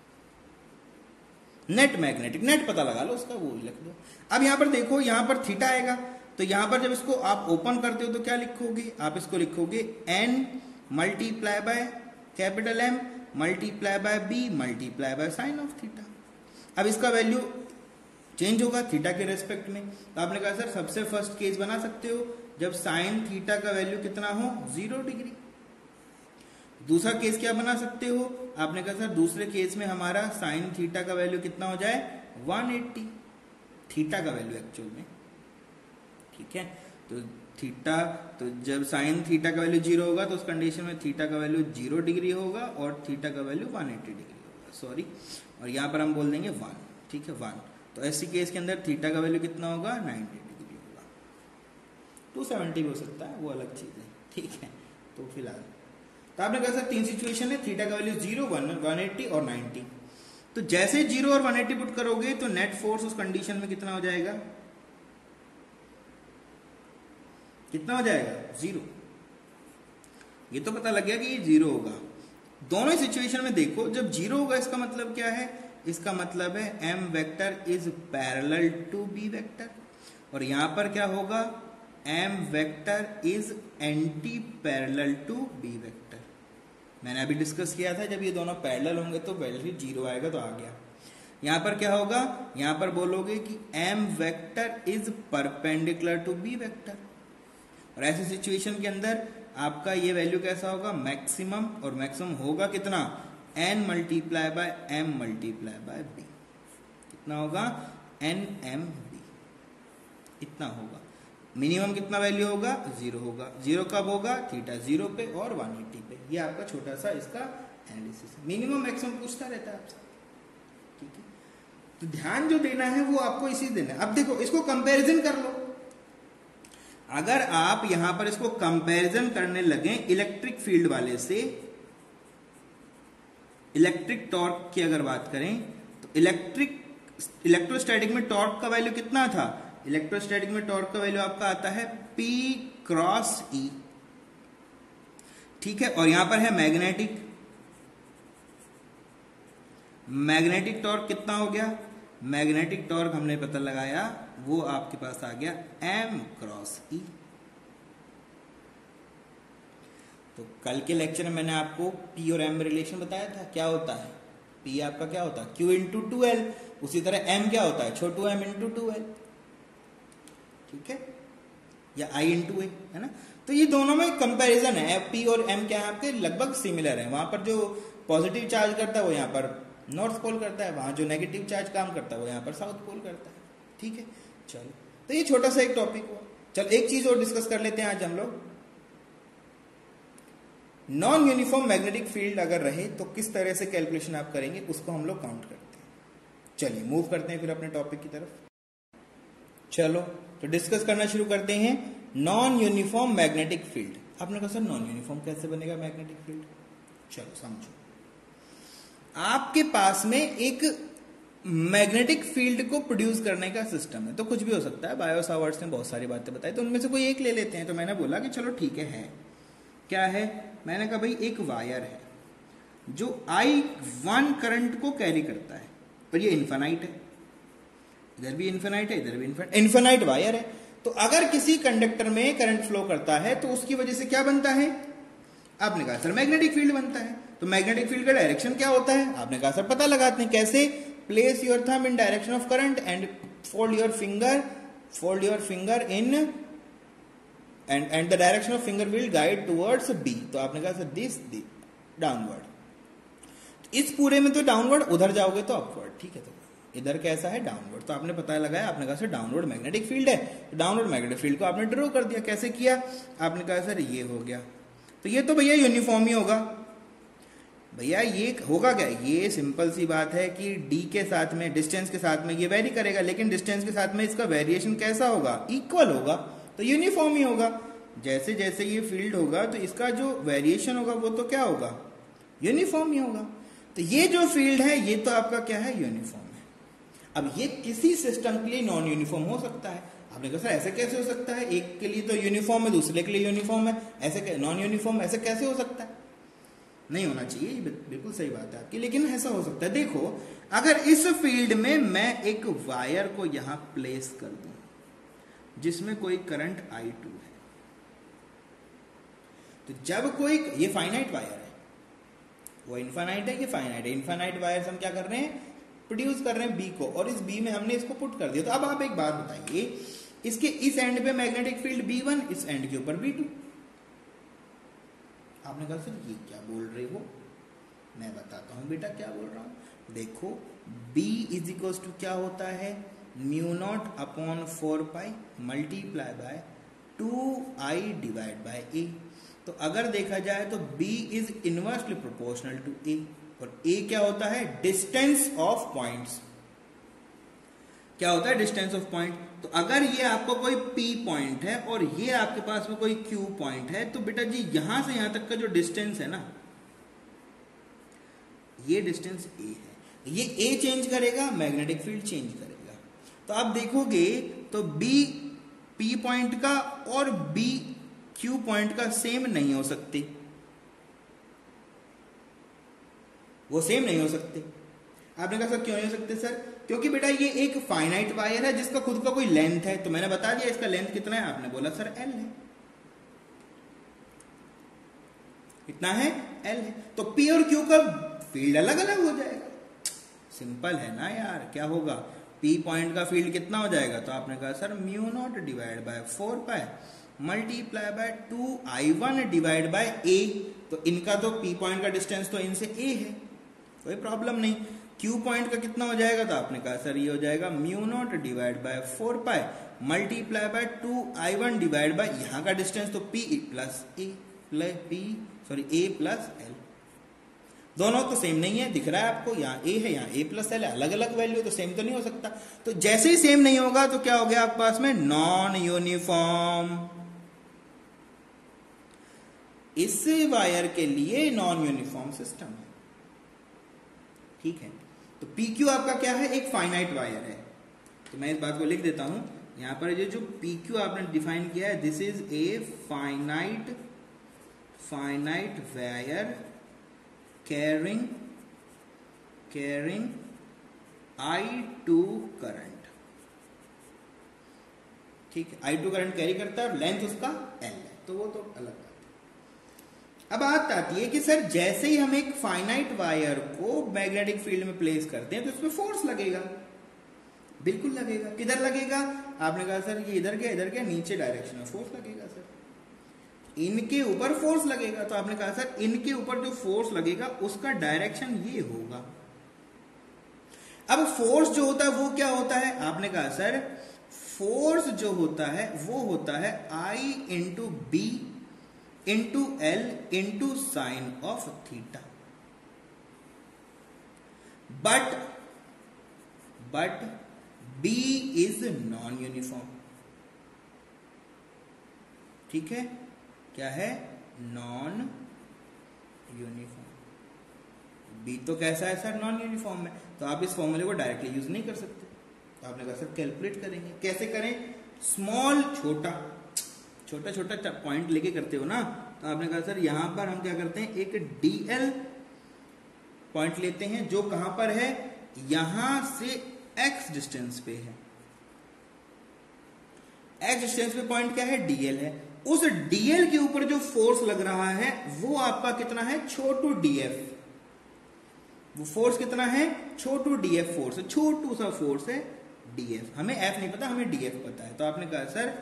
net magnetic, net पता लगा लो उसका, वो लिख दो। अब यहां पर देखो, यहां पर थीटा आएगा, तो यहां पर जब इसको आप ओपन करते हो तो क्या लिखोगे, आप इसको लिखोगे n multiply by capital M multiply by b multiply by sine of theta. अब इसका वैल्यू चेंज होगा थीटा के रेस्पेक्ट में, तो आपने कहा सर सबसे फर्स्ट केस बना सकते हो जब साइन थीटा का वैल्यू कितना हो, 0 डिग्री। दूसरा केस क्या बना सकते हो, आपने कहा सर दूसरे केस में हमारा साइन थीटा का वैल्यू कितना हो जाए, 180, थीटा का वैल्यू एक्चुअल में, ठीक है। तो थीटा, तो जब साइन थीटा का वैल्यू 0 होगा तो उस कंडीशन में थीटा का वैल्यू 0 डिग्री होगा और थीटा का वैल्यू 180 डिग्री होगा, सॉरी, और यहां पर हम बोल देंगे 1, ठीक है 1। तो ऐसी केस के अंदर थीटा का वैल्यू कितना होगा, 90 डिग्री होगा, 270 भी हो सकता है, वो अलग चीज है, ठीक है। तो फिलहाल तो आपने कहा सर 3 सिचुएशन है, थीटा का वैल्यू 0, 180 और 90। तो जैसे 0 और 180 पुट करोगे तो नेट फोर्स उस कंडीशन में कितना हो जाएगा, कितना हो जाएगा, 0। ये तो पता लग गया कि ये 0 होगा। दोनों सिचुएशन में देखो, जब 0 होगा इसका मतलब क्या है, इसका मतलब है m vector is parallel to b vector, और यहां पर क्या होगा, m vector is anti parallel to b vector. मैंने अभी डिस्कस किया था जब ये दोनों पैरेलल होंगे तो वैल्यू 0 आएगा, तो आ गया। यहां पर क्या होगा, यहां पर बोलोगे कि m vector is perpendicular to b vector, और ऐसी सिचुएशन के अंदर आपका ये वैल्यू कैसा होगा, मैक्सिमम, और मैक्सिमम होगा कितना, n multiply by m multiply by b, कितना होगा, nmb, इतना होगा। मिनिमम कितना वैल्यू होगा, 0 होगा। 0 कब होगा, थीटा 0 पे और 180 पे। ये आपका छोटा सा इसका एनालिसिस है। मिनिमम मैक्सिमम पूछता रहता है आपसे, ठीक है। तो ध्यान जो देना है वो आपको इसी देना है। अब देखो इसको कंपैरिजन कर लो, अगर आप यहां पर इसको कंपैरिजन करने लगे इलेक्ट्रिक फील्ड वाले से, इलेक्ट्रिक टॉर्क की अगर बात करें तो इलेक्ट्रोस्टैटिक में टॉर्क का वैल्यू कितना था, इलेक्ट्रोस्टैटिक में टॉर्क का वैल्यू आपका आता है P क्रॉस E, ठीक है। और यहां पर है मैग्नेटिक, मैग्नेटिक टॉर्क कितना हो गया, मैग्नेटिक टॉर्क हमने पता लगाया, वो आपके पास आ गया m क्रॉस E। तो कल के लेक्चर में मैंने आपको P और M में रिलेशन बताया था, क्या होता है, P आपका क्या होता है Q इंटू 2L, उसी तरह M क्या होता है छोटू m इंटू 2L, ठीक है, या I इंटू ए, है ना। तो ये दोनों में कंपैरिजन है, P और M क्या है आपके लगभग सिमिलर है। वहां पर जो पॉजिटिव चार्ज करता है वो यहाँ पर नॉर्थ पोल करता है, वहां जो नेगेटिव चार्ज काम करता है वो यहाँ पर साउथ पोल करता है, ठीक है। चलो, तो ये छोटा सा एक टॉपिक हुआ। चल एक चीज और डिस्कस कर लेते हैं आज हम लोग, नॉन यूनिफॉर्म मैग्नेटिक फील्ड अगर रहे तो किस तरह से कैलकुलेशन आप करेंगे, उसको हम लोग काउंट करते हैं। चलिए मूव करते हैं फिर अपने टॉपिक की तरफ। चलो तो डिस्कस करना शुरू करते हैं नॉन यूनिफॉर्म मैग्नेटिक फील्ड। आपने कहा सर नॉन यूनिफॉर्म कैसे बनेगा मैग्नेटिक फील्ड, चलो समझो। आपके पास में एक मैग्नेटिक फील्ड को प्रोड्यूस करने का सिस्टम है, तो कुछ भी हो सकता है, बायो सावर्ट्स ने बहुत सारी बातें बताई, तो उनमें से कोई एक ले लेते हैं। तो मैंने बोला कि चलो ठीक है क्या है, मैंने कहा भाई एक वायर है जो I1 करंट को कैरी करता है, और ये इन्फिनाइट है, इधर भी इन्फिनाइट है इधर भी इन्फिनाइट वायर है। तो अगर किसी कंडक्टर में करंट फ्लो करता है तो उसकी वजह से क्या बनता है, आपने कहा सर मैग्नेटिक फील्ड बनता है। तो मैग्नेटिक फील्ड का डायरेक्शन क्या होता है, आपने कहा सर पता लगाते हैं कैसे, place your thumb in direction of current and fold your finger in and the direction of finger will guide towards B. तो आपने कहा सर दिस डाउनवर्ड, इस पूरे में तो डाउनवर्ड, उधर जाओगे तो अपवर्ड, ठीक है। तो इधर कैसा है डाउनवर्ड, तो आपने पता लगाया, आपने कहा सर डाउनवर्ड मैग्नेटिक फील्ड है। तो डाउनवर्ड मैग्नेटिक फील्ड को आपने ड्रॉ कर दिया, कैसे किया, आपने कहा सर ये हो गया, तो ये तो भैया यूनिफॉर्म ही होगा। भैया ये होगा क्या, ये सिंपल सी बात है कि डी के साथ में, डिस्टेंस के साथ में ये वेरी करेगा, लेकिन डिस्टेंस के साथ में इसका वेरिएशन कैसा होगा, इक्वल होगा, तो यूनिफॉर्म ही होगा। जैसे जैसे ये फील्ड होगा तो इसका जो वेरिएशन होगा वो तो क्या होगा, यूनिफॉर्म ही होगा। तो ये जो फील्ड है ये तो आपका क्या है, यूनिफॉर्म है। अब ये किसी सिस्टम के लिए नॉन यूनिफॉर्म हो सकता है। आपने कहा सर ऐसे कैसे हो सकता है, एक के लिए तो यूनिफॉर्म है दूसरे के लिए यूनिफॉर्म है, ऐसे नॉन यूनिफॉर्म ऐसे कैसे हो सकता है, नहीं होना चाहिए, ये बिल्कुल सही बात है आपकी, लेकिन ऐसा हो सकता है। देखो अगर इस फील्ड में मैं एक वायर को यहां प्लेस कर दूं जिसमें कोई करंट I2 है, तो जब कोई, ये फाइनाइट वायर है, वो इनफाइनाइट है, ये फाइनाइट है। इनफाइनाइट वायर हम क्या कर रहे हैं, प्रोड्यूस कर रहे हैं बी को, और इस बी में हमने इसको पुट कर दिया। तो अब आप एक बात बताइए, इसके इस एंड पे मैग्नेटिक फील्ड B1, इस एंड के ऊपर B2। आपने कहा सर ये क्या बोल रहे हो, मैं बताता हूं बेटा क्या बोल रहा हूं। देखो B इज इक्वल टू क्या होता है, mu naught upon 4 pi multiply by 2I divide by A। तो अगर देखा जाए तो B is inversely proportional to A, और A क्या होता है, डिस्टेंस ऑफ पॉइंट्स। क्या होता है, डिस्टेंस ऑफ पॉइंट। तो अगर ये आपको कोई P पॉइंट है और ये आपके पास में कोई Q पॉइंट है, तो बेटा जी यहां से यहां तक का जो डिस्टेंस है ना, ये डिस्टेंस A है। ये A चेंज करेगा, मैग्नेटिक फील्ड चेंज करेगा। तो आप देखोगे तो B P पॉइंट का और B Q पॉइंट का सेम नहीं हो सकते, वो सेम नहीं हो सकते। आपने कहा सर क्यों नहीं हो सकते सर, क्योंकि बेटा ये एक फाइनाइट वायर है जिसका खुद का कोई लेंथ है। तो मैंने बता दिया इसका लेंथ कितना है, आपने बोला सर L है, कितना है, L है। तो P और Q का फील्ड अलग अलग हो जाएगा, सिंपल है ना यार। क्या होगा, P पॉइंट का फील्ड कितना हो जाएगा, तो आपने कहा sir mu naught divide by 4 pi multiply by 2I1 divide by A। तो इनका तो P पॉइंट का डिस्टेंस तो इनसे A है, कोई प्रॉब्लम नहीं। Q पॉइंट का कितना हो जाएगा, तो आपने कहा सर ये हो जाएगा mu naught divide by 4 pi multiply by 2I1 divide by, यहां का डिस्टेंस तो P plus A plus L। दोनों तो सेम नहीं है, दिख रहा है आपको, यहाँ A है यहाँ A प्लस L है, अलग अलग वैल्यू, तो सेम तो नहीं हो सकता। तो जैसे ही सेम नहीं होगा तो क्या हो गया आपके पास में, नॉन यूनिफॉर्म। इस वायर के लिए नॉन यूनिफॉर्म सिस्टम है, ठीक है। तो PQ आपका क्या है, एक फाइनाइट वायर है। तो मैं इस बात को लिख देता हूं यहां पर, ये जो PQ आपने डिफाइन किया है, this is a finite wire carrying I2 current, ठीक है, I2 करंट कैरी करता है और लेंथ उसका L है, तो वो तो अलग बात है। अब बात आती है कि सर जैसे ही हम एक फाइनाइट वायर को मैग्नेटिक फील्ड में प्लेस करते हैं तो इसमें फोर्स लगेगा, बिल्कुल लगेगा। किधर लगेगा? आपने कहा सर ये इधर गया, नीचे डायरेक्शन में फोर्स लगेगा सर, इनके ऊपर फोर्स लगेगा। तो आपने कहा सर इनके ऊपर जो फोर्स लगेगा उसका डायरेक्शन ये होगा। अब फोर्स जो होता है वो क्या होता है? आपने कहा सर फोर्स जो होता है वो होता है I into B into L into sine of theta. But B is non uniform, ठीक है, क्या है? Non uniform. B तो कैसा है सर? नॉन यूनिफॉर्म है, तो आप इस फॉर्मूले को डायरेक्टली यूज नहीं कर सकते। तो आपने कहा सर कैलकुलेट करेंगे, कैसे करें? स्मॉल छोटा पॉइंट लेके करते हो ना, तो आपने कहा सर यहां पर हम क्या करते हैं, एक DL पॉइंट लेते हैं जो कहां पर है? यहां से x डिस्टेंस पे है। x डिस्टेंस पे पॉइंट क्या है? DL है। उस DL के ऊपर जो फोर्स लग रहा है वो आपका कितना है? छोटू DF। वो फोर्स कितना है? छोटू DF फोर्स है, छोटू सा फोर्स है DF। हमें F नहीं पता, हमें DF पता है। तो आपने कहा sir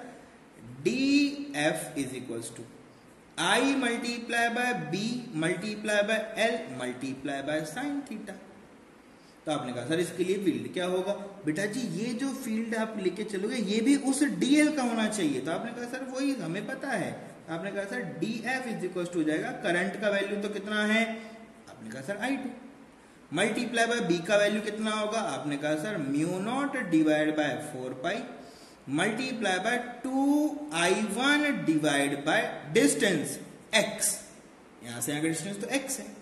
DF is equals to I multiply by B multiply by L multiply by sine theta. तो आपने कहा सर इसके लिए फील्ड क्या होगा? बेटा जी ये जो फील्ड आप लेके चलोगे ये भी उस DL का होना चाहिए। तो आपने कहा सर वही हमें पता है। आपने कहा sir DF is equal to हो जाएगा, करंट का वैल्यू तो कितना है? आपने कहा sir I2 multiply by B का वैल्यू कितना होगा? आपने कहा sir mu naught divide by 4 pi multiply by 2I1 divide by distance x, यहां से आगे डिस्टेंस तो x है,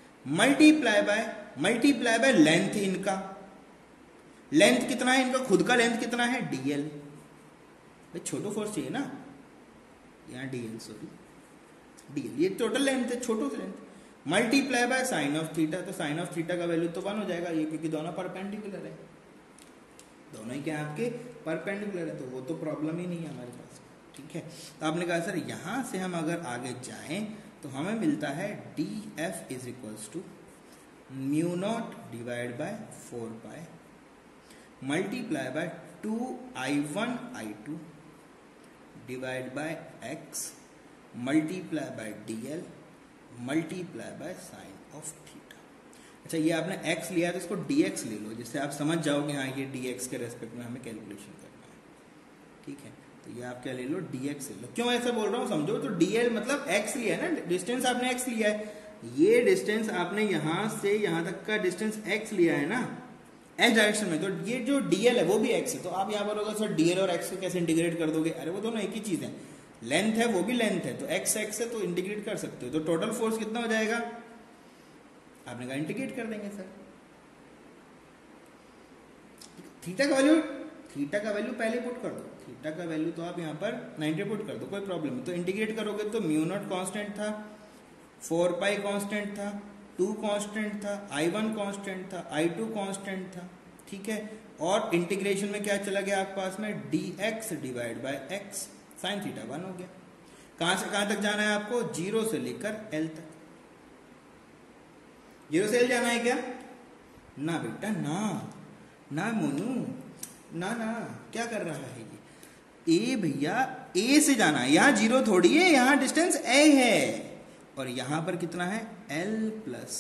मल्टीप्लाई बाय लेंथ। इनका लेंथ कितना है? इनका खुद का लेंथ कितना है? DL। भाई छोटो फोर्स चाहिए ना, यहां DL, सॉरी DL, ये टोटल लेंथ है, छोटो से length. Multiply by sine of theta, तो साइन ऑफ थीटा का वैल्यू तो 1 हो जाएगा, ये क्योंकि दोनों परपेंडिकुलर है, दोनों ही क्या आपके परपेंडिकुलर है, तो वो तो प्रॉब्लम ही नहीं है हमारे पास, ठीक है। तो आपने कहा सर यहां से हम अगर आगे जाएं तो हमें मिलता है DF is equals to mu naught divide by 4 pi multiply by 2I1 I2 divide by x multiply by DL multiply by sine of theta. अच्छा ये आपने x लिया तो इसको dx ले लो, जिससे आप समझ जाओगे हाँ ये dx के रेस्पेक्ट में हमें कैलकुलेशन करना है, ठीक है। तो ये आप क्या ले लो? dx ले लो। क्यों ऐसा बोल रहा हूँ समझो, तो dl मतलब x लिया है ना, डिस्टेंस आपने x लिया है, ये डिस्टेंस आपने यहां से यहां तक का डिस्टेंस x लिया है ना, x डायरेक्शन में, तो ये जो dl है वो भी x है। तो आप यहाँ बोलोगे सर dl और x को कैसे इंटीग्रेट कर दोगे? अरे वो दोनों एक ही चीज है, लेंथ है वो भी लेंथ है, तो x है तो इंटीग्रेट कर सकते हो। तो टोटल फोर्स कितना हो जाएगा? आपने कहा इंटीग्रेट कर देंगे सर। थीटा का वैल्यू पहले पुट कर दो, थीटा का वैल्यू तो आप यहाँ पर 90 पुट कर दो, कोई प्रॉब्लम नहीं। तो इंटीग्रेट करोगे तो म्यू नॉट कांस्टेंट था, 4 पाई कांस्टेंट था, 2 कांस्टेंट था, I1 कांस्टेंट था, I2 कांस्टेंट था, ठीक है। और इंटीग्रेशन में क्या चला गया आपके पास में? dx divide by x, sine theta 1 हो गया। कहां से कहां तक जाना है आपको? 0 से लेकर L तक। 0 से L जाना है क्या? ना बेटा ना मोनू, ना क्या कर रहा है ये? ए भैया A से जाना है, यहां 0 थोड़ी है, यहां डिस्टेंस A है और यहां पर कितना है? L प्लस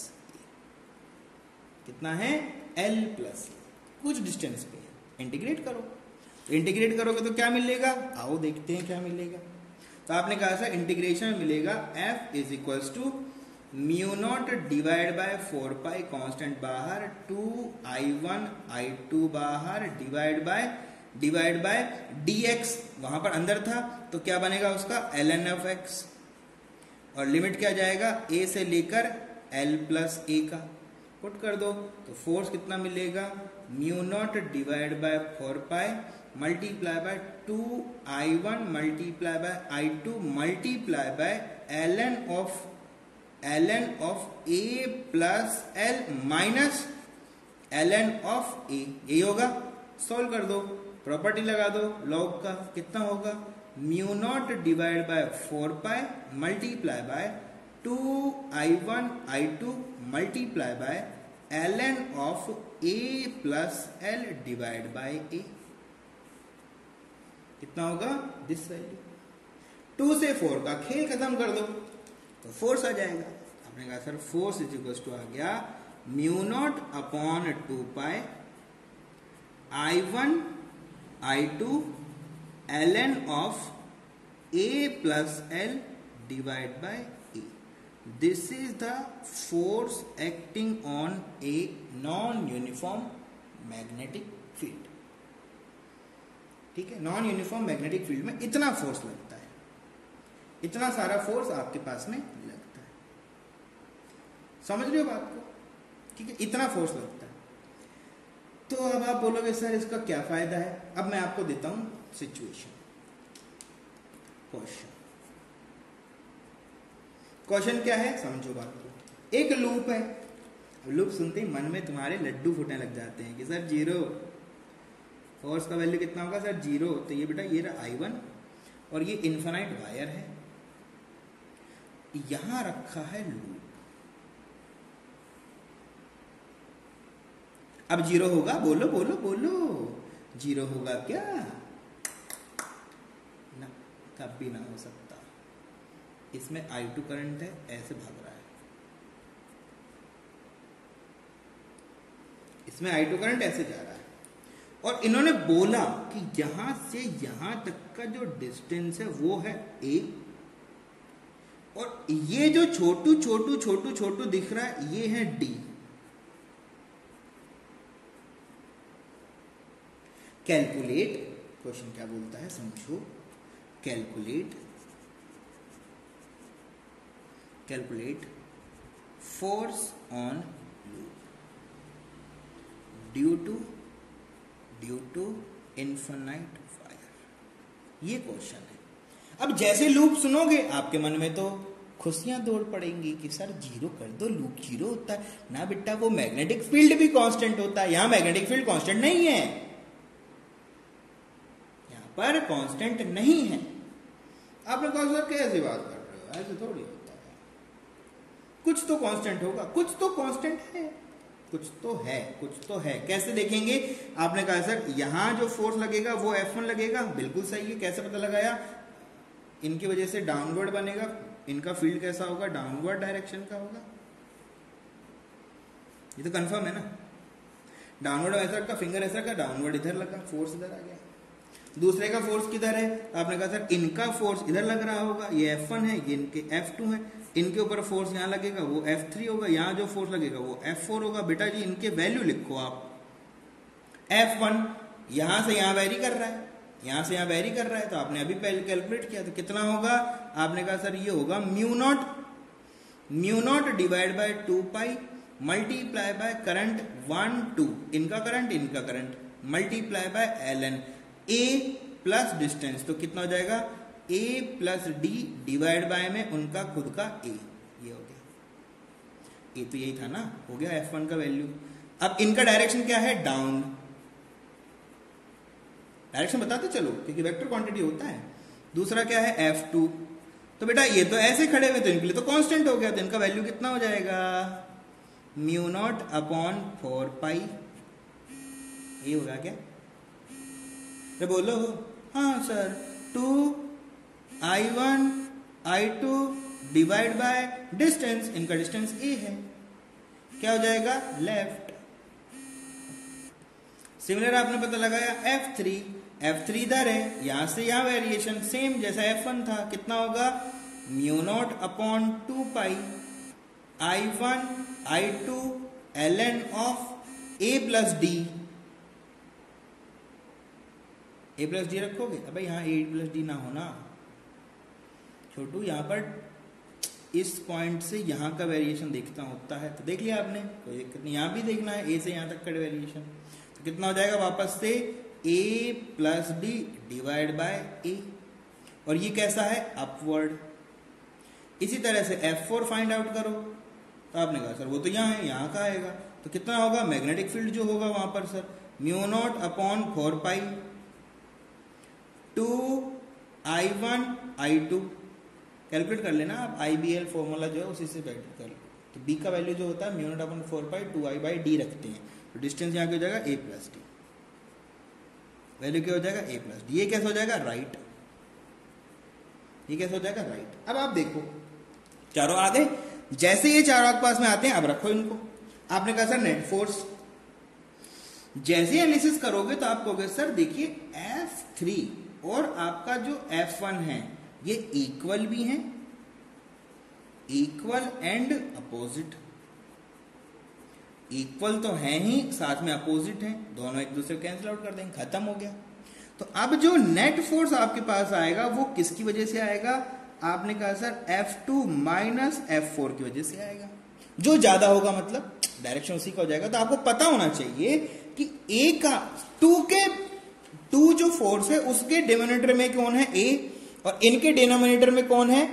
कितना है? L प्लस कुछ डिस्टेंस पे है। इंटीग्रेट करो, इंटीग्रेट करोगे तो क्या मिलेगा? आओ देखते हैं क्या मिलेगा। तो आपने कहा था इंटीग्रेशन मिलेगा F is equals to mu naught divide by 4 pi constant बाहर, 2I1 I2 बाहर डिवाइड बाय dx, वहां पर अंदर था तो क्या बनेगा उसका? ln of x, और लिमिट क्या जाएगा? a से लेकर L प्लस a का पुट कर दो, तो फोर्स कितना मिलेगा? Mu naught divide by 4 pi multiply by 2I1 multiply by I2 multiply by ln of a plus L minus ln of A, यही होगा। सॉल्व कर दो, प्रॉपर्टी लगा दो लॉग का, कितना होगा mu naught divide by 4 pi multiply by 2i1 i2 multiply by ln of a plus L divide by A. कितना होगा दिस वैल्यू। 2 से 4 का खेल खत्म कर दो तो फोर्स आ जाएगा। आपने कहा sir force is equal to आ गया mu naught upon 2 pi i1 i2 ln of a plus L divide by A. This is the force acting on a non uniform magnetic field. ठीक है, non uniform magnetic field में इतना force लगता है, इतना सारा फोर्स आपके पास में लगता है। समझ रहे हो बात को? ठीक है, इतना फोर्स लगता है। तो अब आप बोलोगे सर इसका क्या फायदा है। अब मैं आपको देता हूं सिचुएशन, क्वेश्चन। क्वेश्चन क्या है समझो बात को। एक लूप है, लूप सुनते ही मन में तुम्हारे लड्डू फूटने लग जाते हैं कि सर जीरो, फोर्स का वैल्यू कितना होगा सर जीरो। तो ये बेटा ये रहा I1 और ये इन्फिनाइट वायर है, यहां रखा है लूप। अब जीरो होगा, बोलो बोलो बोलो, जीरो होगा क्या ना, कभी ना हो सकता। इसमें I2 करंट है, ऐसे भाग रहा है, इसमें I2 करंट ऐसे जा रहा है। और इन्होंने बोला कि यहां से यहां तक का जो डिस्टेंस है वो है a, और ये जो छोटू छोटू छोटू छोटू दिख रहा है ये है d। कैलकुलेट, क्वेश्चन क्या बोलता है समझो। Calculate force on loop due to infinite wire. ये क्वेश्चन है। अब जैसे लूप सुनोगे आपके मन में तो खुशियां दौड़ पड़ेंगी कि सर जीरो कर दो, लूप जीरो होता है ना बेटा, वो मैग्नेटिक फील्ड भी कांस्टेंट होता है। यहां मैग्नेटिक फील्ड कांस्टेंट नहीं है, यहां पर कांस्टेंट नहीं है। आपने कहा सर कैसे बात कर रहे हो, ऐसे थोड़ी होता है, कुछ तो कांस्टेंट होगा, कुछ तो कांस्टेंट है, कुछ तो है। कैसे देखेंगे? आपने कहा सर यहां जो फोर्स लगेगा वो F1 लगेगा, बिल्कुल सही है। कैसे पता लगाया? इनकी वजह से डाउनवर्ड बनेगा, इनका फील्ड कैसा होगा, डाउनवर्ड डायरेक्शन का होगा। ये तो कंफर्म है ना। डाउनवर्ड ऐसा का फिंगर ऐसा का, डाउनवर्ड इधर लगा, फोर्स इधर आ गया। दूसरे का फोर्स किधर है? आपने कहा सर इनका फोर्स इधर लग रहा होगा, ये F1 है, ये इनके F2 है। इनके ऊपर फोर्स यहाँ लगेगा वो F3 होगा, यहाँ जो फोर्स लगेगा वो F4 होगा। बेटा जी इनके वैल्यू लिखो आप। F1 यहां से यहां वेरी कर रहा है, यहां से यहां वेरी कर रहा है, तो आपने अभी पहले कैलकुलेट किया तो कितना होगा? आपने कहा सर ये होगा mu naught divide by 2 pi multiply by current 1 2, इनका current multiply by ln a plus distance, तो कितना हो जाएगा a plus d divide by में उनका खुद का a। ये हो गया, ये तो यही था ना, हो गया F1 का वैल्यू। अब इनका डायरेक्शन क्या है? डाउन। डायरेक्शन बताते चलो क्योंकि वेक्टर क्वांटिटी होता है। दूसरा क्या है? F2। तो बेटा ये तो ऐसे खड़े हुए तो इनके लिए तो कांस्टेंट हो गया, तो इनका वैल्यू कितना हो जाएगा? Mu naught upon 4 pi. ये होगा क्या? तो बोलो हाँ sir 2i1 i2 divide by distance, इनका डिस्टेंस a है, क्या हो जाएगा? लेफ्ट। सिमिलर आपने पता लगाया F3 इधर है, यहां से यहां वेरिएशन सेम जैसा F1 था, कितना होगा? Mu naught upon 2 pi i1 i2 ln of a plus d। a plus D रखोगे? अब यहाँ a प्लस डी ना होना छोटू, यहाँ पर इस पॉइंट से यहाँ का वेरिएशन देखता होता है, तो देख लिया आपने, कोई दिक्कत नहीं। यहाँ भी देखना है a से यहाँ तक का वेरिएशन, तो कितना हो जाएगा वापस से a plus D divide by a, और ये कैसा है? अपवर्ड। इसी तरह से F4 फाइंड आउट करो, तो आपने कहा सर वो तो यहाँ है, यहाँ का आएगा, तो कितना होगा मैग्नेटिक फील्ड जो होगा वहां पर sir mu naught upon 4 pi 2 I1 I2 calculate कर लेना आप, IBL फॉर्मूला जो है उसी से कैलकुलेट कर लो। तो B का वैल्यू जो होता है म्यू नॉट अपॉन 4 पाई 2I/d रखते हैं, तो डिस्टेंस यहाँ क्या हो जाएगा a प्लस डी, वैल्यू क्या हो जाएगा a प्लस डी। ये कैसे हो जाएगा राइट, ये कैसे हो जाएगा राइट। अब आप देखो चारों आ गए, जैसे ये चारों आपके पास में आते हैं अब रखो इनको। आपने कहा सर नेट फोर्स, जैसे एनालिसिस करोगे तो आप कहोगे सर देखिए F3 और आपका जो F1 है ये इक्वल भी हैं, इक्वल एंड अपोजिट। इक्वल तो है ही, साथ में अपोजिट है, दोनों एक दूसरे कैंसिल आउट कर देंगे, खत्म हो गया। तो अब जो नेट फोर्स आपके पास आएगा वो किसकी वजह से आएगा, आपने कहा सर F2 माइनस F4 की वजह से आएगा। जो ज्यादा होगा मतलब डायरेक्शन उसी का हो जाएगा। तो आपको पता होना चाहिए कि A का 2 जो फोर्स है उसके डिनोमिनेटर में कौन है A, और इनके डिनोमिनेटर में कौन है,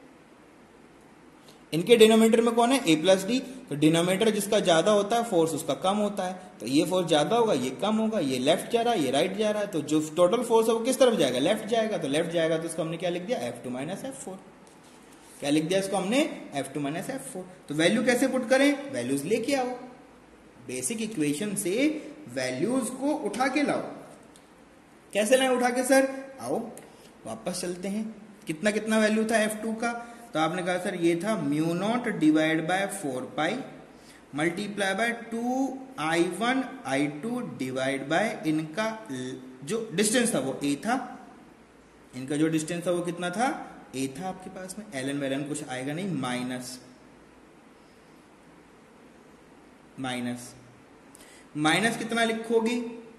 इनके डिनोमिनेटर में कौन है A प्लस डी। तो डिनोमिनेटर जिसका ज्यादा होता है फोर्स उसका कम होता है, तो ये फोर्स ज्यादा होगा ये कम होगा, ये लेफ्ट जा रहा है ये राइट जा रहा है, तो जो टोटल फोर्स है वो किस तरफ जाएगा लेफ्ट जाएगा। तो लेफ्ट जाएगा तो इसको हमने क्या लिख दिया F2 माइनस F4, क्या लिख दिया इसको हमने F2 माइनस F4। तो वैल्यू कैसे पुट करें, वैल्यूज लेके आओ, बेसिक इक्वेशन से वैल्यूज को उठा के लाओ। कैसे लाए उठा के सर, आओ वापस चलते हैं। कितना कितना वैल्यू था F2 का, तो आपने कहा सर ये था mu naught divide by 4 pi multiply by 2I1 I2 divide by इनका जो डिस्टेंस था वो A था, इनका जो डिस्टेंस था वो कितना था A था आपके पास में, ln वेलन कुछ आएगा नहीं, माइनस कितना लिखोगी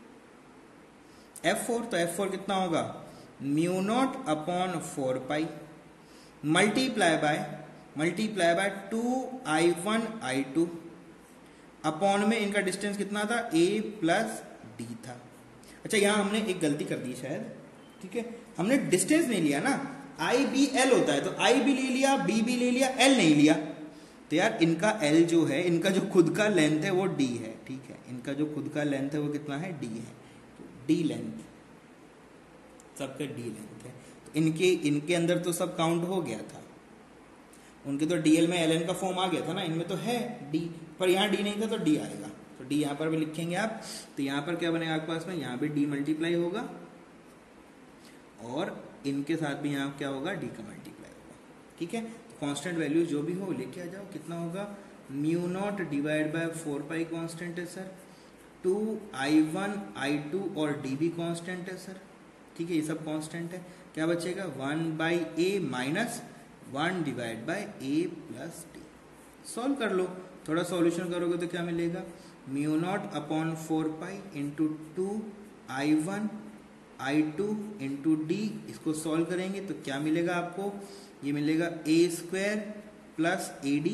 F4, तो F4 कितना होगा mu naught upon 4 pi multiply by 2I1 I2 upon में इनका डिस्टेंस कितना था A प्लस डी था। अच्छा यहां हमने एक गलती कर दी शायद, ठीक है, हमने डिस्टेंस नहीं लिया ना, IBL होता है, तो I भी ले लिया B भी ले लिया, L नहीं लिया। तो यार इनका L जो है, इनका जो खुद का लेंथ है वो D है, ठीक है, इनका जो खुद का लेंथ है वो कितना है D है, तो D लेंथ, सबका D लेंथ है, तो इनके अंदर तो सब काउंट हो गया था, उनके तो DL में LN का फॉर्म आ गया था ना, इनमें तो है D, पर यहाँ D नहीं था तो D आएगा, तो D यहाँ पर भी लिखेंगे आप। तो यहाँ पर क्या बनेगा आपके पास में, यहाँ भी D मल्टीप्लाई होगा और इनके साथ भी यहाँ क्या होगा D का मल्टीप्लाई होगा, ठीक है। तो कांस्टेंट वैल्यू जो भी हो लेके आ जाओ, कितना होगा mu naught divide by 4 pi constant है सर, 2I1 I2 और D भी कांस्टेंट है सर, ठीक है, ये सब कांस्टेंट है। क्या बचेगा 1 by A minus 1 divide by A plus D. Solve कर लो, थोड़ा सॉल्यूशन करोगे तो क्या मिलेगा mu naught upon 4 pi into 2I1 I2 into D, इसको सॉल्व करेंगे तो क्या मिलेगा आपको, ये मिलेगा A square plus AD,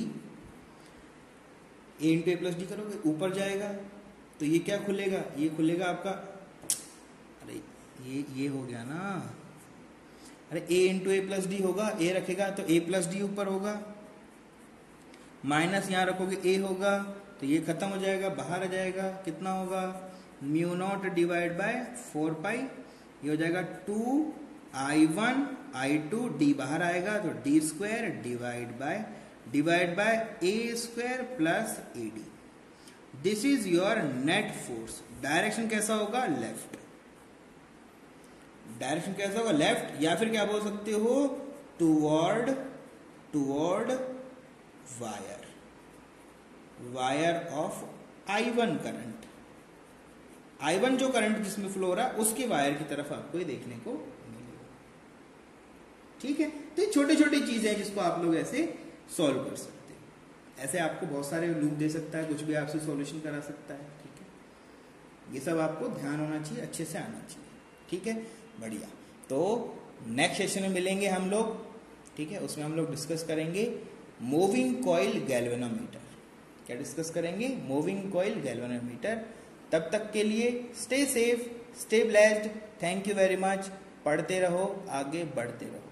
A into A plus D करोगे ऊपर जाएगा तो ये क्या खुलेगा, ये खुलेगा आपका, अरे ये हो गया ना, अरे A into A plus D होगा, A रखेगा तो A प्लस डी ऊपर होगा, माइनस यहाँ रखोगे A होगा, तो ये खत्म हो जाएगा, बाहर आ जाएगा, कितना होगा mu naught divide by 4 pi, ये हो जाएगा 2I1 I2 D बाहर आएगा तो D square divide by A square plus AD। This is your net force. Direction कैसा होगा लेफ्ट, डायरेक्शन कैसा होगा लेफ्ट, या फिर क्या बोल सकते हो toward wire of I1 current, I1 जो करंट जिसमें फ्लो हो रहा है उसके वायर की तरफ आपको ये देखने को मिलेगा, ठीक है। तो ये छोटी छोटी चीजें हैं जिसको आप लोग ऐसे सॉल्व कर सकते हैं, ऐसे आपको बहुत सारे लूप दे सकता है, कुछ भी आपसे सॉल्यूशन करा सकता है, ठीक है। ये सब आपको ध्यान होना चाहिए, अच्छे से आना चाहिए, ठीक है, बढ़िया। तो नेक्स्ट सेशन में मिलेंगे हम लोग, ठीक है, उसमें हम लोग डिस्कस करेंगे मूविंग कॉइल गैल्वेनोमीटर। क्या डिस्कस करेंगे, मूविंग कॉइल गैल्वेनोमीटर। तब तक के लिए stay safe, stay blessed, thank you very much, पढ़ते रहो, आगे बढ़ते रहो।